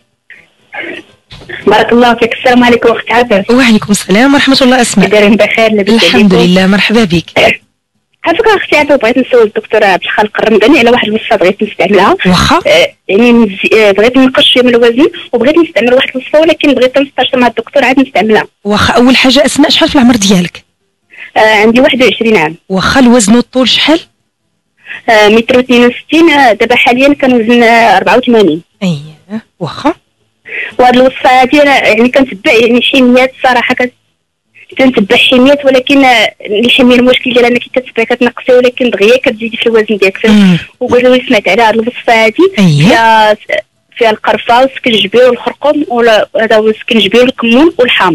بارك الله فيك. السلام عليكم اختي عافاك. وعليكم السلام ورحمه الله. اسماء دايرين بخير؟ الحمد لله، مرحبا بك. عافاك اختي عافاك. بغيت نسول الدكتور عبد الخالق الرمضاني على واحد الوصفه بغيت نستعملها. واخا آه يعني آه بغيت ننقص شويه من الوزن وبغيت نستعمل واحد الوصفه ولكن بغيت نستشير مع الدكتور عاد نستعملها. واخا اول حاجه اسماء شحال في العمر ديالك؟ آه عندي واحد وعشرين عام. واخا الوزن والطول شحال؟ آه متر واثنين وستين. آه دابا حاليا كنوزن آه أربعة وثمانين. اييه واخا. وهاد الوصفه هادي يعني كنتبع يعني حميات صراحه كت كنتبع حميات ولكن الحميه المشكل ديالها انك كتبع كتنقصي ولكن دغيا كتزيدي في الوزن ديالك. وقالوا لي سمعت على هذه الوصفه هذه فيها فيها القرفه والسكنجبير والخرقوم ولا هذا هو السكنجبير والكمون والحامض.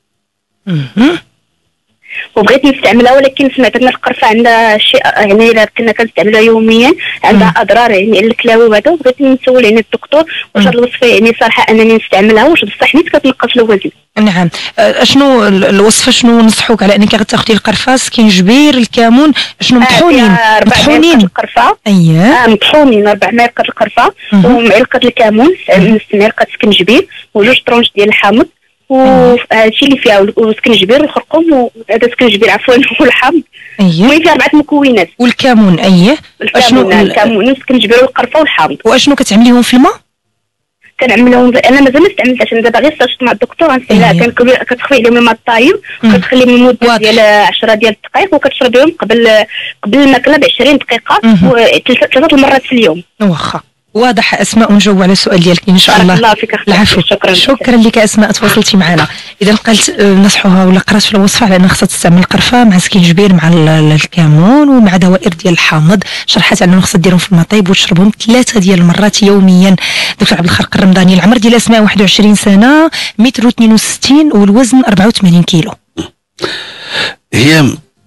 وبغيت نستعملها ولكن سمعت ان القرفه عندها شيء يعني الا كنا كنستعملوها يوميا عندها اضرار يعني على الكلاوي وهذا. وبغيت نسول يعني الدكتور واش هذه الوصفه يعني صراحه انني نستعملها واش بصح نيت كتنقص الوزن. نعم. اشنو الوصفه شنو نصحوك على انك غتاخدي القرفه السكنجبير الكمون شنو مطحونين؟ مطحونين القرفه. اييه اه مطحونين أربع معالق القرفه ومعلقه الكمون نص معلقه سكنجبير وجوج طرونش ديال الحامض وهادشي اللي فيها والسكنجبير والخرقوم وهذا السكنجبير عفوا والحامض. اييه المهم فيها اربعه مكونات. والكمون اييه اشنو الكمون والسكنجبير والقرفه والحامض. واشنو كتعمليهم في الماء؟ كنعملهم انا مازال ما استعملتش. انا دابا غير استشرت مع الدكتور غنستعملها. كتخفي عليهم الماء الطايب وكتخليهم لمده ديال عشرة ديال الدقائق وكتشربيهم قبل قبل الماكله ب عشرين دقيقه وثلاثه المرات في اليوم. واخا واضح اسماء. ونجاوب على السؤال ديالك ان شاء الله. الله فيك اختي. العفو. شكرا شكرا لك اسماء تواصلتي معنا. اذا قالت نصحوها ولا قرات في الوصفه على انها خصها تستعمل القرفه مع سكينجبير مع الكمون ومع دوائر ديال الحامض. شرحت على انه خصها ديرهم في الماء طيب وتشربهم ثلاثه ديال المرات يوميا. دكتور عبد الخالق الرمضاني العمر ديال اسماء واحد وعشرين سنه متر واثنين وستين والوزن أربعة وثمانين كيلو. هي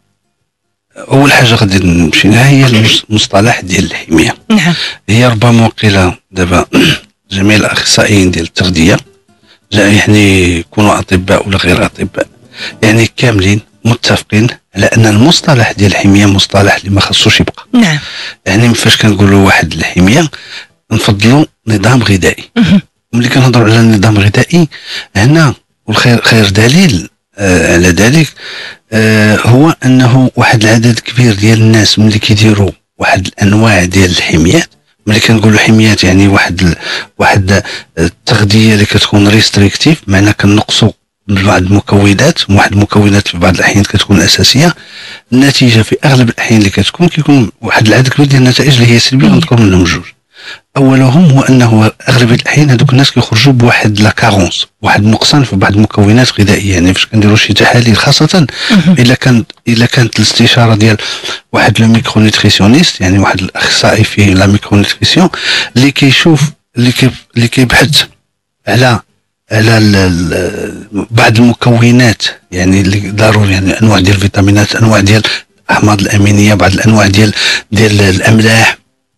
اول حاجه غادي نمشي لها هي المصطلح ديال الحميه. نعم. هي ربما وقيله دابا جميع الاخصائيين ديال التغذيه يعني يكونوا اطباء ولا غير اطباء يعني كاملين متفقين على ان المصطلح ديال الحميه مصطلح اللي ما خصوش يبقى. نعم. يعني فاش كنقولوا واحد الحميه نفضلوا نظام غذائي. ملي كنهضروا على النظام الغذائي هنا والخير خير دليل آه على ذلك آه هو انه واحد العدد كبير ديال الناس ملي كيديروا واحد الانواع ديال الحميات. ملي كنقولوا حميات يعني واحد ال... واحد التغذيه اللي كتكون ريستريكتيف معناها كنقصوا بعض المكونات واحد المكونات في بعض الاحيان كتكون اساسيه. النتيجه في اغلب الاحيان اللي كتكون كيكون واحد العدد كبير ديال النتائج اللي هي سلبيه ونذكر منهم جوج. اولهم هو انه اغلب الاحيان هذوك الناس كيخرجوا بواحد لا كارونس واحد النقصان في بعض المكونات الغذائيه. يعني فاش كنديروا شي تحاليل خاصه الا كان الا كانت الاستشاره ديال واحد لو ميكرو نيوتريسيونيست يعني واحد الاخصائي في لا ميكرو نيوتريسيون اللي كيشوف اللي كي اللي كيبحث على على بعض المكونات يعني اللي ضروري يعني انواع ديال الفيتامينات انواع ديال الاحماض الامينيه، بعض الانواع ديال ديال الاملاح،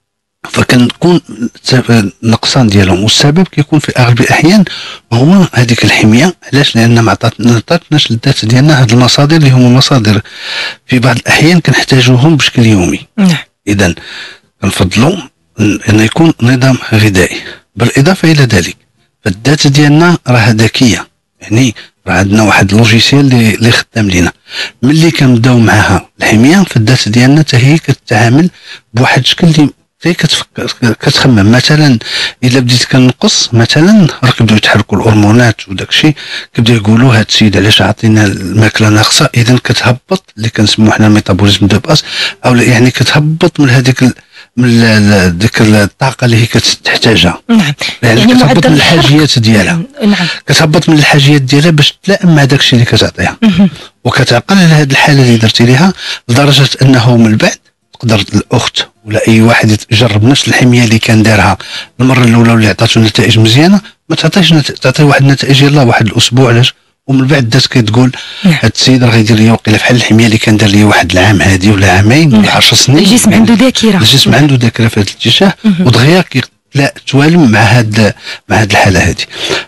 فكنكون نقصان ديالهم. والسبب كيكون في اغلب الاحيان هو هذيك الحميه. علاش؟ لان ما عطاتناش للذات ديالنا هاد المصادر اللي هما مصادر في بعض الاحيان كنحتاجوهم بشكل يومي. اذا كنفضلوا ان يكون نظام غذائي. بالاضافه الى ذلك فالذات ديالنا راه ذكيه، يعني راه عندنا واحد لوجيسيال اللي خدام لينا. ملي كنبداو معاها الحميه فالذات ديالنا حتى هي كتتعامل بواحد الشكل اللي هي كتفكر كتخمم. مثلا الا بديت كنقص مثلا راه كيبداو يتحركوا الهرمونات وداك الشيء، كيبداو يقولوا هذا السيد علاش عطينا الماكله ناقصه. اذا كتهبط اللي كنسموه حنا الميتابوليزم دو باس، او يعني كتهبط من هذيك من ديك الطاقه اللي هي كتحتاجها. نعم. يعني, يعني كتهبط من الحاجيات ديالها. نعم. كتهبط من الحاجيات ديالها باش تلائم مع داك الشيء اللي كتعطيها، وكتعقل على هذه الحاله اللي درتي ليها لدرجه انه من بعد تقدر الاخت ولا اي واحد يجرب نفس الحميه اللي كان دارها المره الاولى واللي عطاتو نتائج مزيانه، ما تعطيش تعطي واحد النتائج يلاه واحد الاسبوع. علاش؟ ومن بعد دات كتقول هاد السيد راه غيدير لي وقيله بحال الحميه اللي كان دار لي واحد العام هادي ولا عامين ولا عشر سنين. الجسم عنده ذاكره، الجسم عنده ذاكره في هذا الاتجاه، ودغيا لا توالم مع هاد مع هاد الحاله هادي.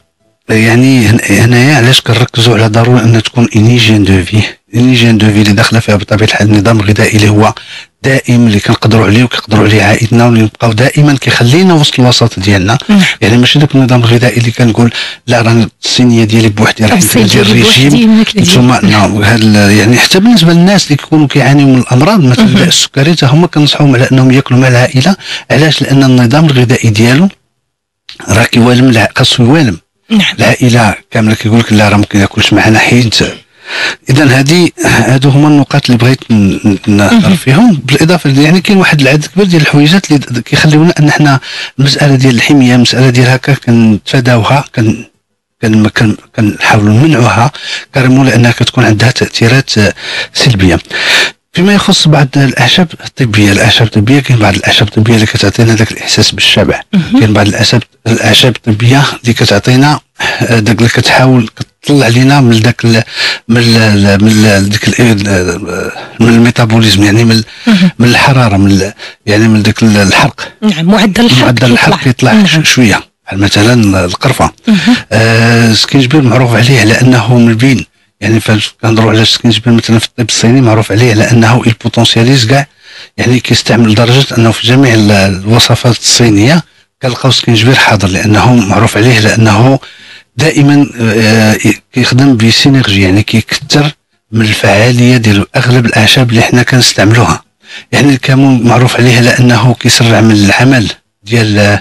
يعني هنايا علاش كنركزوا على ضروري ان تكون انيجين دو في انيجين دو في اللي داخله فيها بطبيعه الحال النظام الغذائي اللي هو دائم اللي كنقدروا عليه وكيقدروا عليه عائلتنا، واللي نبقاو دائما كيخلينا وسط الوسط ديالنا. يعني ماشي داك النظام الغذائي اللي كنقول لا راه الصينيه ديالي بوحدي راه ندير الريجيم ثم نعم. هذا يعني حتى بالنسبه للناس اللي كيكونوا كيعانيو من الامراض مثلا السكري حتى هما كنصحوهم على انهم ياكلوا مع العائله. علاش؟ لان النظام الغذائي ديالو راه كيوالم، خاصو يوالم. نعم. العائله كامله كيقول لك لا راه ممكن ياكلش معنا حيت. اذا هذه هادو هما النقاط اللي بغيت نهضر فيهم. بالاضافه يعني كاين واحد العدد كبير ديال الحويجات اللي كيخليونا ان احنا المساله ديال الحميه مساله ديال هكا كنتفاداوها، كن كن كنحاولوا نمنعوها كارمون لانها كتكون عندها تاثيرات سلبيه. فيما يخص بعض الاعشاب الطبيه، الاعشاب الطبيه كاين بعض الاعشاب الطبيه اللي كتعطينا ذاك الاحساس بالشبع، كاين بعض الاعشاب الاعشاب الطبيه اللي كتعطينا داك اللي كتحاول كتطلع لينا من داك من ال من ديك من الميتابوليزم، يعني من من الحراره، من يعني من داك الحرق. نعم. معدل الحرق معدل الحرق يطلع نعم. شويه بحال مثلا القرفه. آه السكينجبير معروف عليه على انه من بين يعني فاش كنهضروا على السكينجبير مثلا في الطب الصيني معروف عليه على انه البوتونسياليز كاع، يعني كيستعمل لدرجه انه في جميع الوصفات الصينيه كنلقاو السكينجبير حاضر، لانه معروف عليه لانه دائما كيخدم بسينرجي، يعني كيكثر من الفعاليه ديال اغلب الاعشاب اللي حنا كنستعملوها. يعني الكمون معروف عليه لانه كيسرع من العمل ديال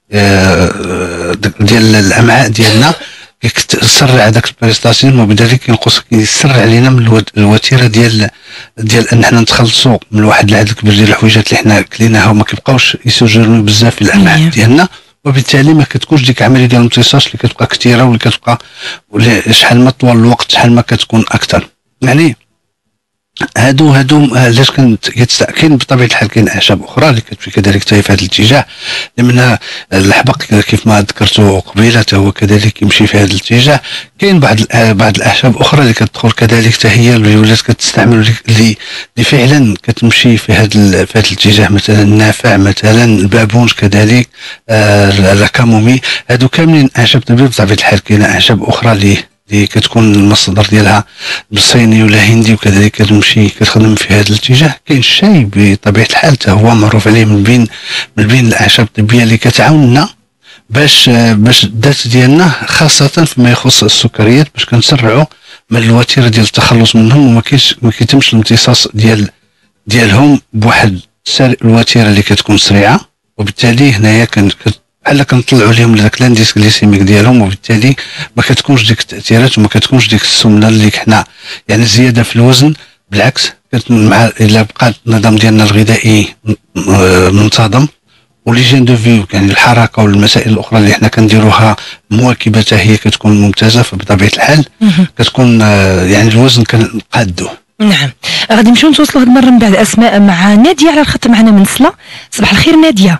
ديال الامعاء ديالنا، كيسرع هذاك البريستاسيون، وبذلك كينقص كيسرع علينا من الوتيره ديال ديال ان حنا نتخلصوا من واحد العدد كبير ديال الحويجات اللي حنا كليناها وما كيبقاوش يسجلوا بزاف في الامعاء ديالنا، وبالتالي ما كتكونش ديك العمليه ديال الامتصاص اللي كتبقى كثيره واللي كتبقى شحال ما طول الوقت شحال ما كتكون اكثر. يعني هادو هادو علاش كاين بطبيعه الحال كاين اعشاب اخرى اللي كتمشي كذلك في هذا الاتجاه، منها الحبق كيف ما ذكرته قبيله هو كذلك يمشي في هذا الاتجاه. كاين بعض بعض الاعشاب اخرى اللي كتدخل كذلك حتى هي اللي ولات كتستعمل اللي اللي فعلا كتمشي في هذا في هذا الاتجاه، مثلا النافع، مثلا البابونج كذلك، آه الكامومي. هادو كاملين اعشاب طبيه بطبيعه الحال. كاين اعشاب اخرى اللي اللي كتكون المصدر ديالها بالصيني ولا هندي وكذلك كتمشي كتخدم في هذا الاتجاه. كاين الشاي بطبيعه الحال حتى هو معروف عليه من بين من بين الاعشاب الطبيه اللي كتعاوننا باش باش الذات ديالنا خاصه فيما يخص السكريات باش كنسرعوا من الوتيره ديال التخلص منهم، وما كاينش ما كيتمش الامتصاص ديال ديالهم بواحد الوتيره اللي كتكون سريعه، وبالتالي هنايا كن بحال كنطلعوا لهم لذاك لانديس غليسيميك ديالهم، وبالتالي ما كتكونش ديك التاثيرات وما كتكونش ديك السمنه اللي حنا يعني زياده في الوزن. بالعكس مع الا بقى النظام ديالنا الغذائي منتظم وليجين دو في يعني الحركه والمسائل الاخرى اللي حنا كنديروها مواكبه حتى هي كتكون ممتازه، فبطبيعه الحال كتكون يعني الوزن كنقادو. نعم. غادي نمشيو نتواصلوا هاد المره من بعد اسماء مع ناديه على الخط معنا من سلا. صباح الخير ناديه.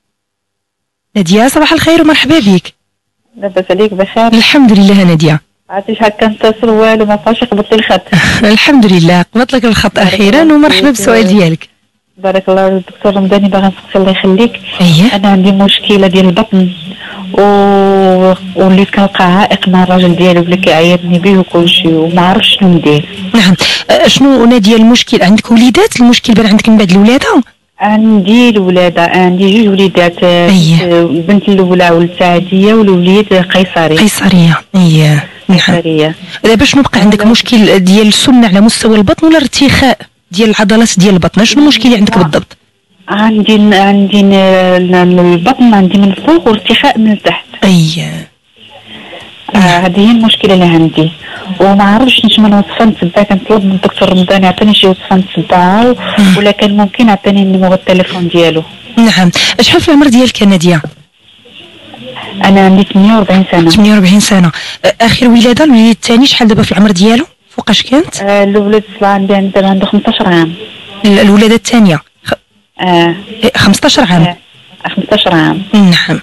ناديه صباح الخير ومرحبا بك. لاباس عليك؟ بخير الحمد لله. ناديه عرفتي شحال كنتصل والو ما بقاش يقبط لي الخط. الحمد لله قبط لك الخط اخيرا ومرحبا بالسؤال ديالك. بارك الله. الدكتور رمضاني باغا نسقسي الله يخليك. أيه. انا عندي مشكله ديال البطن و وليت كنلقى عائق مع الراجل ديالي ولا كيعايرني به وكلشي وما عرفتش شنو ندير. نعم شنو ناديه المشكل؟ عندك وليدات؟ المشكل بان عندك من بعد الولاده؟ عندي الولاده عندي جوج وليدات. أيه. البنت الاولى ولدت عاديه والوليد قيصري. قيصريه. اييه نعم. قيصريه. دابا شنو بقى عندك مشكل ديال السمنه على مستوى البطن ولا ارتخاء ديال العضلات ديال البطن؟ شنو المشكل اللي عندك بالضبط؟ عندي عندي البطن عندي من فوق وارتخاء من تحت. اييه هذه هي المشكله اللي عندي وما عرفتش نشمل وصفه نتبع. كنطلب من الدكتور رمضاني يعطيني شي وصفه نتبعها ولا كان ممكن يعطيني النيميرو التليفون ديالو. نعم. شحال في العمر ديالك يا ناديه؟ انا عندي ثمانية وأربعين سنه. ثمانية وأربعين سنه. اخر ولاده الوليد الثاني شحال دابا في العمر ديالو؟ فوقاش كانت؟ آه الولد عندي دابا عنده خمسطاش عام. الولاده الثانيه خ... اه خمسطاش عام. آه. خمسطاش عام. نعم.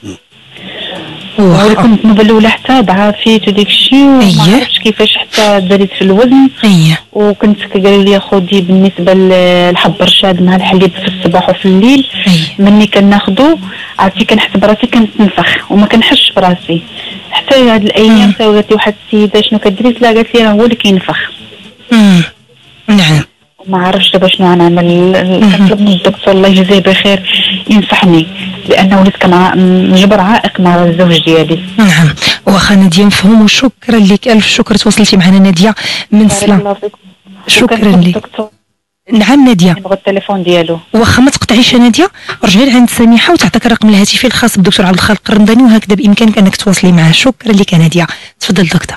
كنت من الاولى حتى ضعفيت وديك الشيء وما عرفتش كيفاش حتى زادت في الوزن. اييه. وكنت قالوا لي خذي بالنسبه للحب الرشاد مع الحليب في الصباح وفي الليل. أيه. مني كناخذو عرفتي كنحس براسي كنتنفخ وما كنحسش براسي. حتى هاد الايام سولات لي واحد السيده شنو كديري؟ لا قالت لي راه هو اللي كينفخ. امم نعم. ما عرفتش دابا شنو غنعمل. كنطلب من الدكتور الله يجزيه بخير ينصحني لانه وليت كنجبر عائق مع الزوج ديالي. نعم. واخا ناديه مفهوم وشكرا لك الف شكر تواصلتي معنا ناديه من سلا. شكرا لك. نعم ناديه. نبغي التليفون ديالو. واخا ما تقطعيش ناديه رجعي لعند سميحه وتعطيك الرقم الهاتفي الخاص بالدكتور عبد الخالق الرمضاني وهكذا بامكانك انك تواصلي معه. شكرا لك ناديه. تفضل دكتور.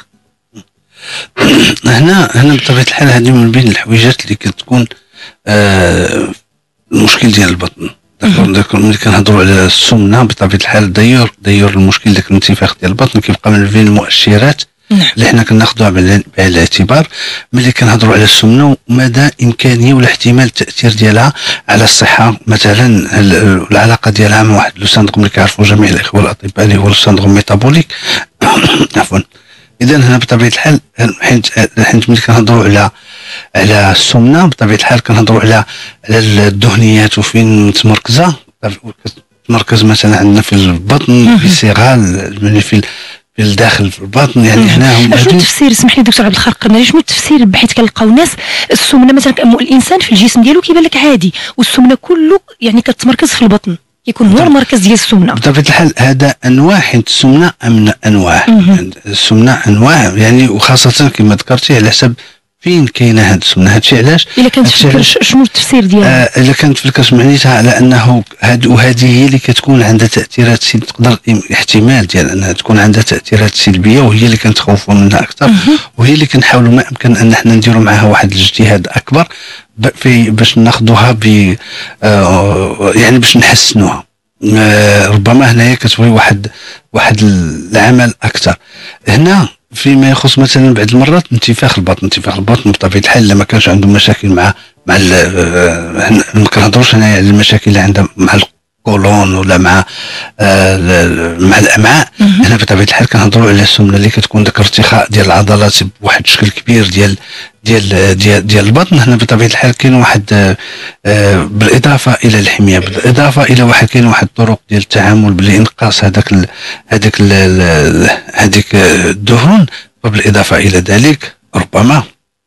هنا هنا بطبيعه الحال هذه من بين الحويجات اللي كتكون آه المشكل ديال البطن. داكور ملي كنهضروا على السمنه بطبيعه الحال داير داير المشكل داك الانتفاخ ديال البطن كيبقى من بين المؤشرات اللي حنا كناخذوها بعين الاعتبار ملي كنهضروا على السمنه ومدى امكانيه ولا احتمال التاثير ديالها على الصحه. مثلا العلاقه ديالها مع واحد لو ساندروم اللي كيعرفوا جميع الاخوه الاطباء اللي هو الساندروم ميتابوليك. عفوا. اذا هنا بطبيعه الحال حيت حيت ملي كنهضروا على على السمنه بطبيعه الحال كنهضروا على على الدهنيات وفين متمركزه. تمركز مثلا عندنا في البطن في الصغال يعني في في الداخل في البطن يعني هنا هم. شنو التفسير؟ اسمح لي دكتور عبد الخالق الرمضاني شنو التفسير بحيث كنلقاو ناس السمنه مثلا الانسان في الجسم ديالو كيبان لك عادي والسمنه كله يعني كتمركز في البطن يكون هو المركز ديال السمنه. بطبيعه الحال هذا انواع حيت السمنه من انواع السمنه انواع يعني وخاصه كما ذكرتي على حسب فين كاينه هذه السمنه. هذا الشيء علاش الا كانت تفكر شنو التفسير ديالها؟ آه الا كانت تفكر معنيتها على انه هذه وهذه هي اللي كتكون عندها تاثيرات سلبيه تقدر احتمال ديال انها تكون عندها تاثيرات سلبيه وهي اللي كنتخوفوا منها اكثر وهي اللي كنحاولوا ما امكن ان احنا نديروا معها واحد الاجتهاد اكبر في باش ناخذوها ب آه يعني باش نحسنوها. آه ربما هنايا كتبغي واحد واحد العمل اكثر. هنا فيما يخص مثلا بعض المرات انتفاخ البطن انتفاخ البطن بطبيعه الحال الا ما كانش عنده مشاكل مع مع ما كنهضروش هنايا على المشاكل اللي عندها مع القولون ولا مع آه مع الامعاء. هنا بطبيعه الحال كنهضروا على السمنه اللي كتكون داك ارتخاء ديال العضلات بواحد الشكل كبير ديال ديال ديال ديال البطن. هنا بطبيعه الحال كاين واحد آه بالاضافه الى الحميه بالاضافه الى واحد كاين واحد الطرق ديال التعامل بالانقاص هذاك هذاك هذيك الدهون. وبالاضافه الى ذلك ربما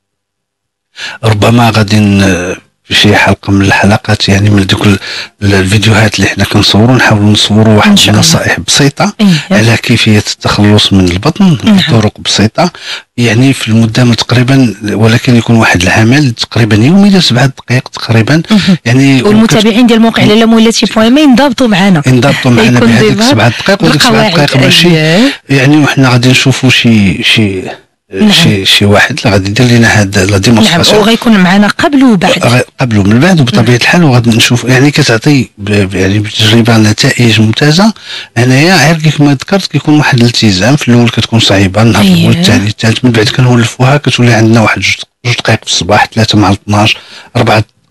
ربما غادي في شي حلقه من الحلقات يعني من دوك الفيديوهات اللي حنا كنصوروا نحاولوا نصوروا واحد النصائح بسيطه إيه. على كيفيه التخلص من البطن بطرق بسيطه يعني في المده تقريبا ولكن يكون واحد العمل تقريبا يومي ل سبعة دقائق تقريبا يعني. والمتابعين ديال الموقع لالا مولاتي بوين ما ينضبطوا معنا ينضبطوا معنا بهذيك سبعة دقائق وديك سبعة دقائق ماشي يعني وحنا غادي نشوفوا شي شي نعم. شي شي واحد اللي غادي يدير لنا هاد لا ديمونستراسيون. نعم وغيكون معنا قبل وبعد. قبل ومن بعد وبطبيعه الحال وغادي نشوف يعني كتعطي يعني بتجربه نتائج ممتازه. هنايا غير كيما ذكرت كيكون واحد الالتزام في الاول كتكون صعيبه النهار الاول الثاني الثالث من بعد كنولفوها كتولي عندنا واحد جوج دقائق في الصباح ثلاثه مع اثناش أربعة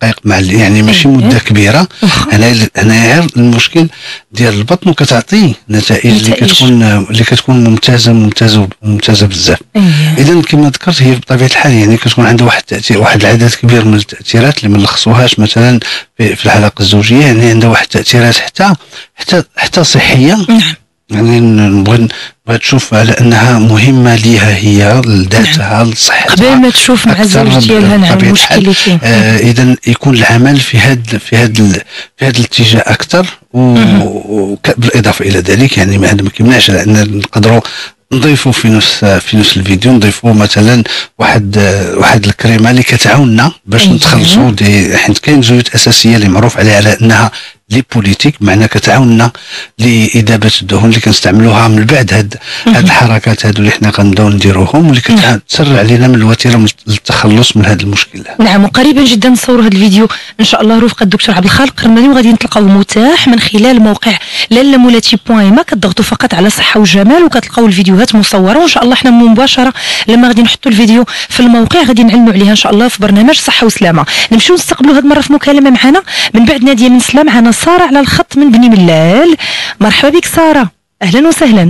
دقائق مع يعني ماشي مده كبيره. هنا هنا غير المشكل ديال البطن وكتعطي نتائج اللي كتكون اللي كتكون ممتازه ممتازه ممتازه بزاف. اذا كما ذكرت هي بطبيعه الحال يعني كتكون عندها واحد التاثير، واحد العدد كبير من التاثيرات اللي ما نلخصوهاش مثلا في الحلقه الزوجيه. يعني عندها واحد التاثيرات حتى حتى حتى صحيه. يعني نبغي نبغي تشوف على انها مهمه ليها هي لذاتها لصحتها قبل ما تشوف مع الزوج ديالها نعم المشكل اللي كاين. آه اذا يكون العمل في هذا في هذا في هذا الاتجاه اكثر. وبالاضافه الى ذلك يعني ما ما كيمنعش لان نقدروا نضيفوا في نفس في نفس الفيديو نضيفوا مثلا واحد واحد الكريمه اللي كتعاوننا باش أيه. نتخلصوا دي حيت كاين زيوت اساسيه اللي معروف عليها على انها لي بوليتيك، معناها كتعاوننا لاذابه الدهون اللي كنستعملوها من بعد هاد هاد الحركات هادو اللي حنا غنبداو نديروهم واللي كتسرع علينا من الوتيره للتخلص من هذا المشكل. نعم وقريبا جدا نصوروا هذا الفيديو ان شاء الله رفقه الدكتور عبد الخالق الرماني وغادي نتلقاو متاح من خلال موقع لالا مولاتي بوان ما. كتضغطوا فقط على صحه وجمال وكتلقاو الفيديوهات مصوره، وان شاء الله حنا مباشره لما غادي نحطوا الفيديو في الموقع غادي نعلنوا عليها ان شاء الله في برنامج صحه وسلامه. نمشيو نستقبلوا هذه المره في مكالمه معنا من بعد ناديه من سلا. معنا ساره على الخط من بني ملال. مرحبا بك ساره، اهلا وسهلا.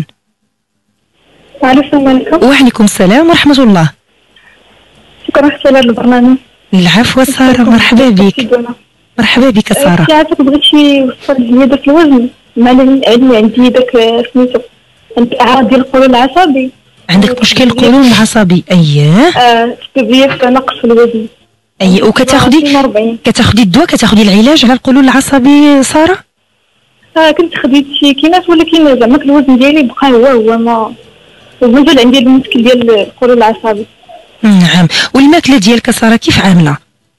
السلام عليكم. وعليكم السلام ورحمه الله. شكرا على البرنامج. العفو ساره، مرحبا بك. مرحبا بك ساره. عافاك بغيت شي وصفه ليا داك الوزن مع اللي عندي داك سميتو عندي اعراض ديال القولون العصبي. عندك مشكل القولون العصبي؟ اييه. اه كبير نقص في الوزن. اي وكتاخدي كتاخدي الدواء كتاخدي العلاج على القولون العصبي ساره؟ اه كنت خديت شي كينات ولكن زعما الوزن ديالي بقى هو هو ما ومازال عندي المشكل ديال القولون العصبي. نعم والماكله ديالك ساره كيف عامله؟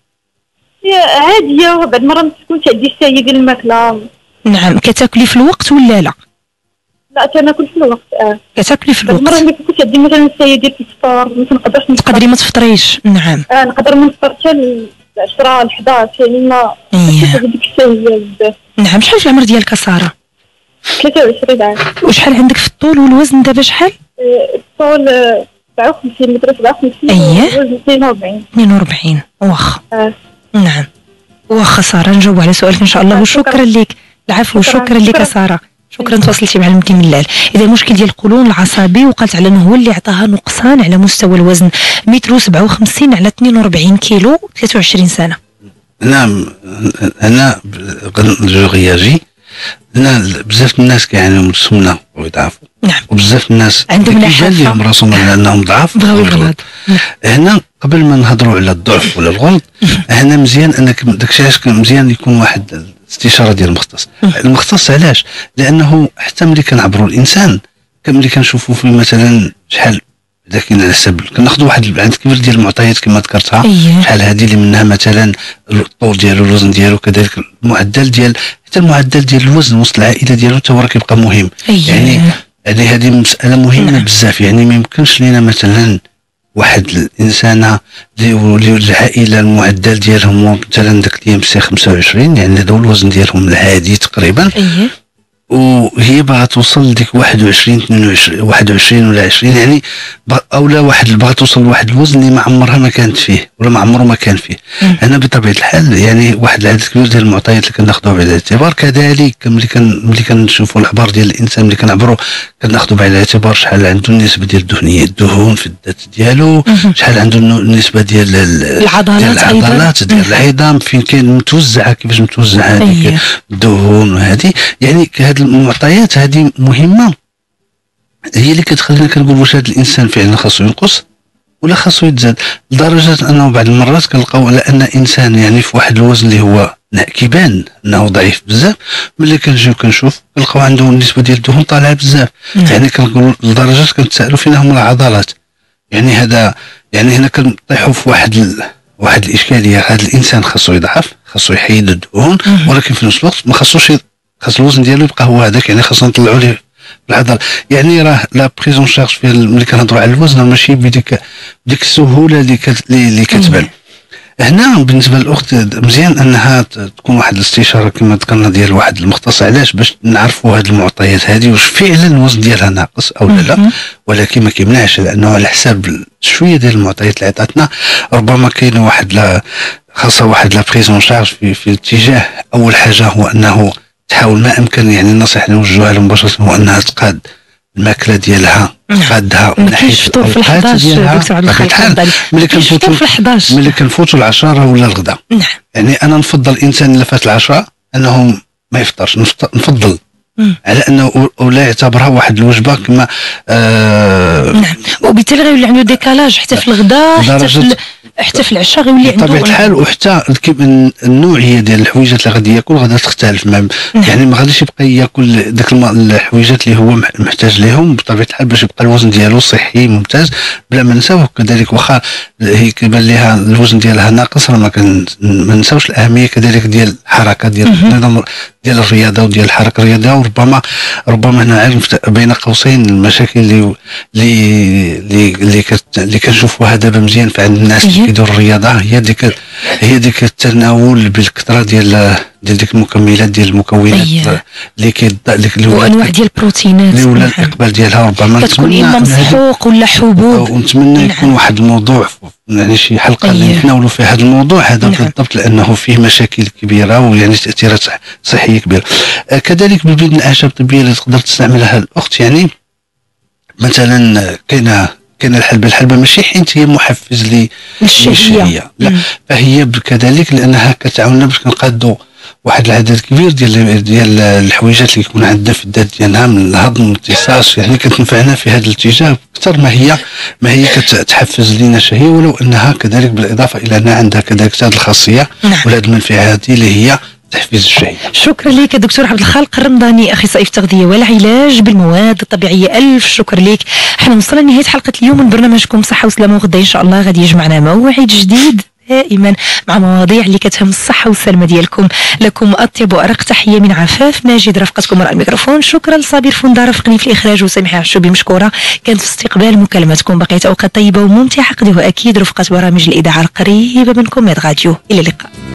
هي عاديه، بعد مره ما تكونش عندي الشهيه ديال الماكله. نعم كتاكلي في الوقت ولا لا؟ لا تناكل في الوقت. اه كتاكلي في الوقت. مرة ما كنتش عندي مثلا الشهيه ديال الفطور ما نقدرش نفطر. تقدري ما تفطريش. نعم اه نقدر ما نفطر حتى ل عشرة ل حداش يعني ما كنتش ديك الشهيه بزاف. نعم شحال في العمر ديالك ساره؟ ثلاثة وعشرين عام. وشحال عندك في الطول والوزن دابا شحال؟ الطول سبعة وخمسين متر سبعة وخمسين. اييه. والوزن اثنين وأربعين. اثنين وأربعين واخا. اه نعم واخا ساره نجاوب على سؤالك ان شاء الله. وشكرا لك. العفو شكرا لك ساره. شكرا تواصلتي مع المدير ملال. اذا المشكل ديال القولون العصبي وقالت على انه هو اللي عطاها نقصان على مستوى الوزن متر سبعة وخمسين على اثنين وأربعين كيلو ثلاثة وعشرين سنه. نعم انا جو رياجي. انا بزاف الناس كيعانيو من السمنه ويضعفوا. نعم وبزاف الناس عندهم كيبان لهم راسهم على انهم ضعاف بغاو يغلطوا. هنا قبل ما نهضروا على الضعف ولا الغلط هنا مزيان انك داكشي علاش مزيان يكون واحد استشاره ديال المختص. المختص علاش؟ لانه حتى ملي كنعبروا الانسان ملي كنشوفوا فيه مثلا شحال اذا كاين على حسب كناخذوا واحد العدد كبير ديال المعطيات كما ذكرتها. أيه. شحال هذه اللي منها مثلا الطول ديالو الوزن ديالو كذلك المعدل ديال حتى المعدل ديال الوزن وسط العائله ديالو حتى هو راه كيبقى مهم. أيه. يعني يعني هذه مساله مهمه. نعم. بزاف يعني ما يمكنش لينا مثلا واحد الانسانه اللي العائله المعدل ديالهم مثلا داك الايام سي خمسة وعشرين يعني هذا الوزن ديالهم العادي تقريبا. أيه. وهي باغا توصل لديك واحد وعشرين اثنين وعشرين واحد وعشرين ولا عشرين يعني اولا واحد باغا توصل لواحد الوزن اللي ما عمرها ما كانت فيه ولا ما عمره ما كان فيه. انا بطبيعه الحال يعني واحد العدد كبير ديال المعطيات اللي كناخذوها بعين الاعتبار. كذلك ملي كان ملي كنشوفوا الاخبار ديال الانسان ملي كنعبروا كناخذوا بعين الاعتبار شحال عنده النسبه ديال الدهنيه الدهون في الذات ديالو، شحال عنده النسبه ديال العضلات ديال العضلات ديال العظام فين كاين متوزعه كيفاش متوزعه هذيك الدهون وهذه يعني هذه المعطيات هذه مهمه هي اللي كتخلينا كنقول واش هذا الانسان فعلا خاصو ينقص ولا خاصو يتزاد. لدرجه انه بعض المرات كنلقاو على ان انسان يعني في واحد الوزن اللي هو كيبان انه ضعيف بزاف ملي كنجيو كنشوف كنلقاو عنده النسبه ديال الدهون طالعه بزاف. يعني كنقولوا لدرجه كنتسالوا فينا هم العضلات. يعني هذا يعني هنا كنطيحوا في واحد ال... واحد الاشكاليه. هذا الانسان خاصو يضعف خاصو يحيد الدهون ولكن في نفس الوقت ما خاصوش خاص الوزن ديالو يبقى هو هذاك. يعني خاصنا نطلعوا ليه العضل. يعني راه لا بريزون شارج في ملي كنهضروا على الوزن ماشي بديك بديك السهوله اللي اللي كتبان. هنا بالنسبه للاخت مزيان انها تكون واحد الاستشاره كما ذكرنا ديال واحد المختص. علاش؟ باش نعرفوا هذه المعطيات هذه واش فعلا الوزن ديالها ناقص او لا لا. ولكن ما كيمنعش لانه على حساب شويه ديال المعطيات اللي عطاتنا ربما كاين واحد لا خاصة واحد لا بريزون شارج في في الاتجاه. أول حاجة هو أنه تحاول ما أمكن، يعني النصيحة اللي نوجهها لها مباشرة هو أنها تقاد الماكلة ديالها تقادها من ناحية الفطور في الحداش دكتور عبد الخالق. ملي كنفوتوا في الحداش ملي كنفوتوا العشرة ولا الغداء. نعم. يعني أنا نفضل الإنسان اللي فات العشرة أنه ما يفطرش، نفضل مم. على انه ولا يعتبرها واحد الوجبه كما آه نعم. وبالتالي غيولي عنده ديكالاج حتى في الغداء حتى في حتى في العشاء غيولي عنده بطبيعه الحال. وحتى النوعيه ديال الحويجات اللي غادي ياكل غادي تختلف. نعم. يعني ما غاديش يبقى ياكل داك الحويجات اللي هو محتاج لهم بطبيعه الحال باش يبقى الوزن ديالو صحي ممتاز. بلا ما نساوه كذلك واخا هي كيبان ليها الوزن ديالها ناقص، راه ما نساوش الاهميه كذلك ديال الحركه ديال النظام ديال الرياضه وديال الحركه الرياضيه. وربما ربما هنا عارف بين قوسين المشاكل اللي اللي اللي اللي كنشوفوها دابا مزيان في عند الناس اللي كيديروا الرياضه هي ديك هي ديك التناول بالكثره ديال ديال ديك المكملات ديال المكونات اللي كي وانواع ديال البروتينات اللي ولا الاقبال ديالها. ربما كتكون اما مسحوق ولا حبوب. ونتمنى يكون واحد الموضوع يعني شي حلقه اللي نتناولوا فيها هذا الموضوع هذا بالضبط، لانه فيه مشاكل كبيره ويعني تاثيرات صحيه كبيره. كذلك بالبيض من الاعشاب الطبيه اللي تقدر تستعملها الاخت، يعني مثلا كاينه كاين الحلبة. الحلبة ماشي حيت هي محفز للشهية، لا مم. فهي كذلك لانها كتعاوننا باش كنقادوا واحد العدد كبير ديال ديال الحويجات اللي كيكون عندنا في الذات ديالنا من الهضم والامتصاص، يعني كتنفعنا في هذا الاتجاه اكثر ما هي ما هي كتحفز لنا الشهية، ولو انها كذلك بالاضافه الى انها عندها كذلك هذه الخاصيه نعم. ولا هذه المنفعه هذه اللي هي تحفيز الشهية. شكرا لك دكتور عبد الخالق الرمضاني، اخصائي في التغذيه والعلاج بالمواد الطبيعيه. الف شكر لك. حنا وصلنا لنهايه حلقه اليوم من برنامجكم صحه وسلامه، وغدا ان شاء الله غادي يجمعنا موعد جديد دائما مع مواضيع اللي كتهم الصحه والسلامه ديالكم. لكم اطيب وارق تحيه من عفاف ماجد رفقتكم وراء الميكروفون. شكرا لصابر فوندا رافقني في الاخراج، وسامحي عشوبي مشكوره كانت في استقبال مكالمتكم. بقيت اوقات طيبه وممتعه قضيوها اكيد رفقه برامج الاذاعه القريبه منكم من راديو. الى اللقاء.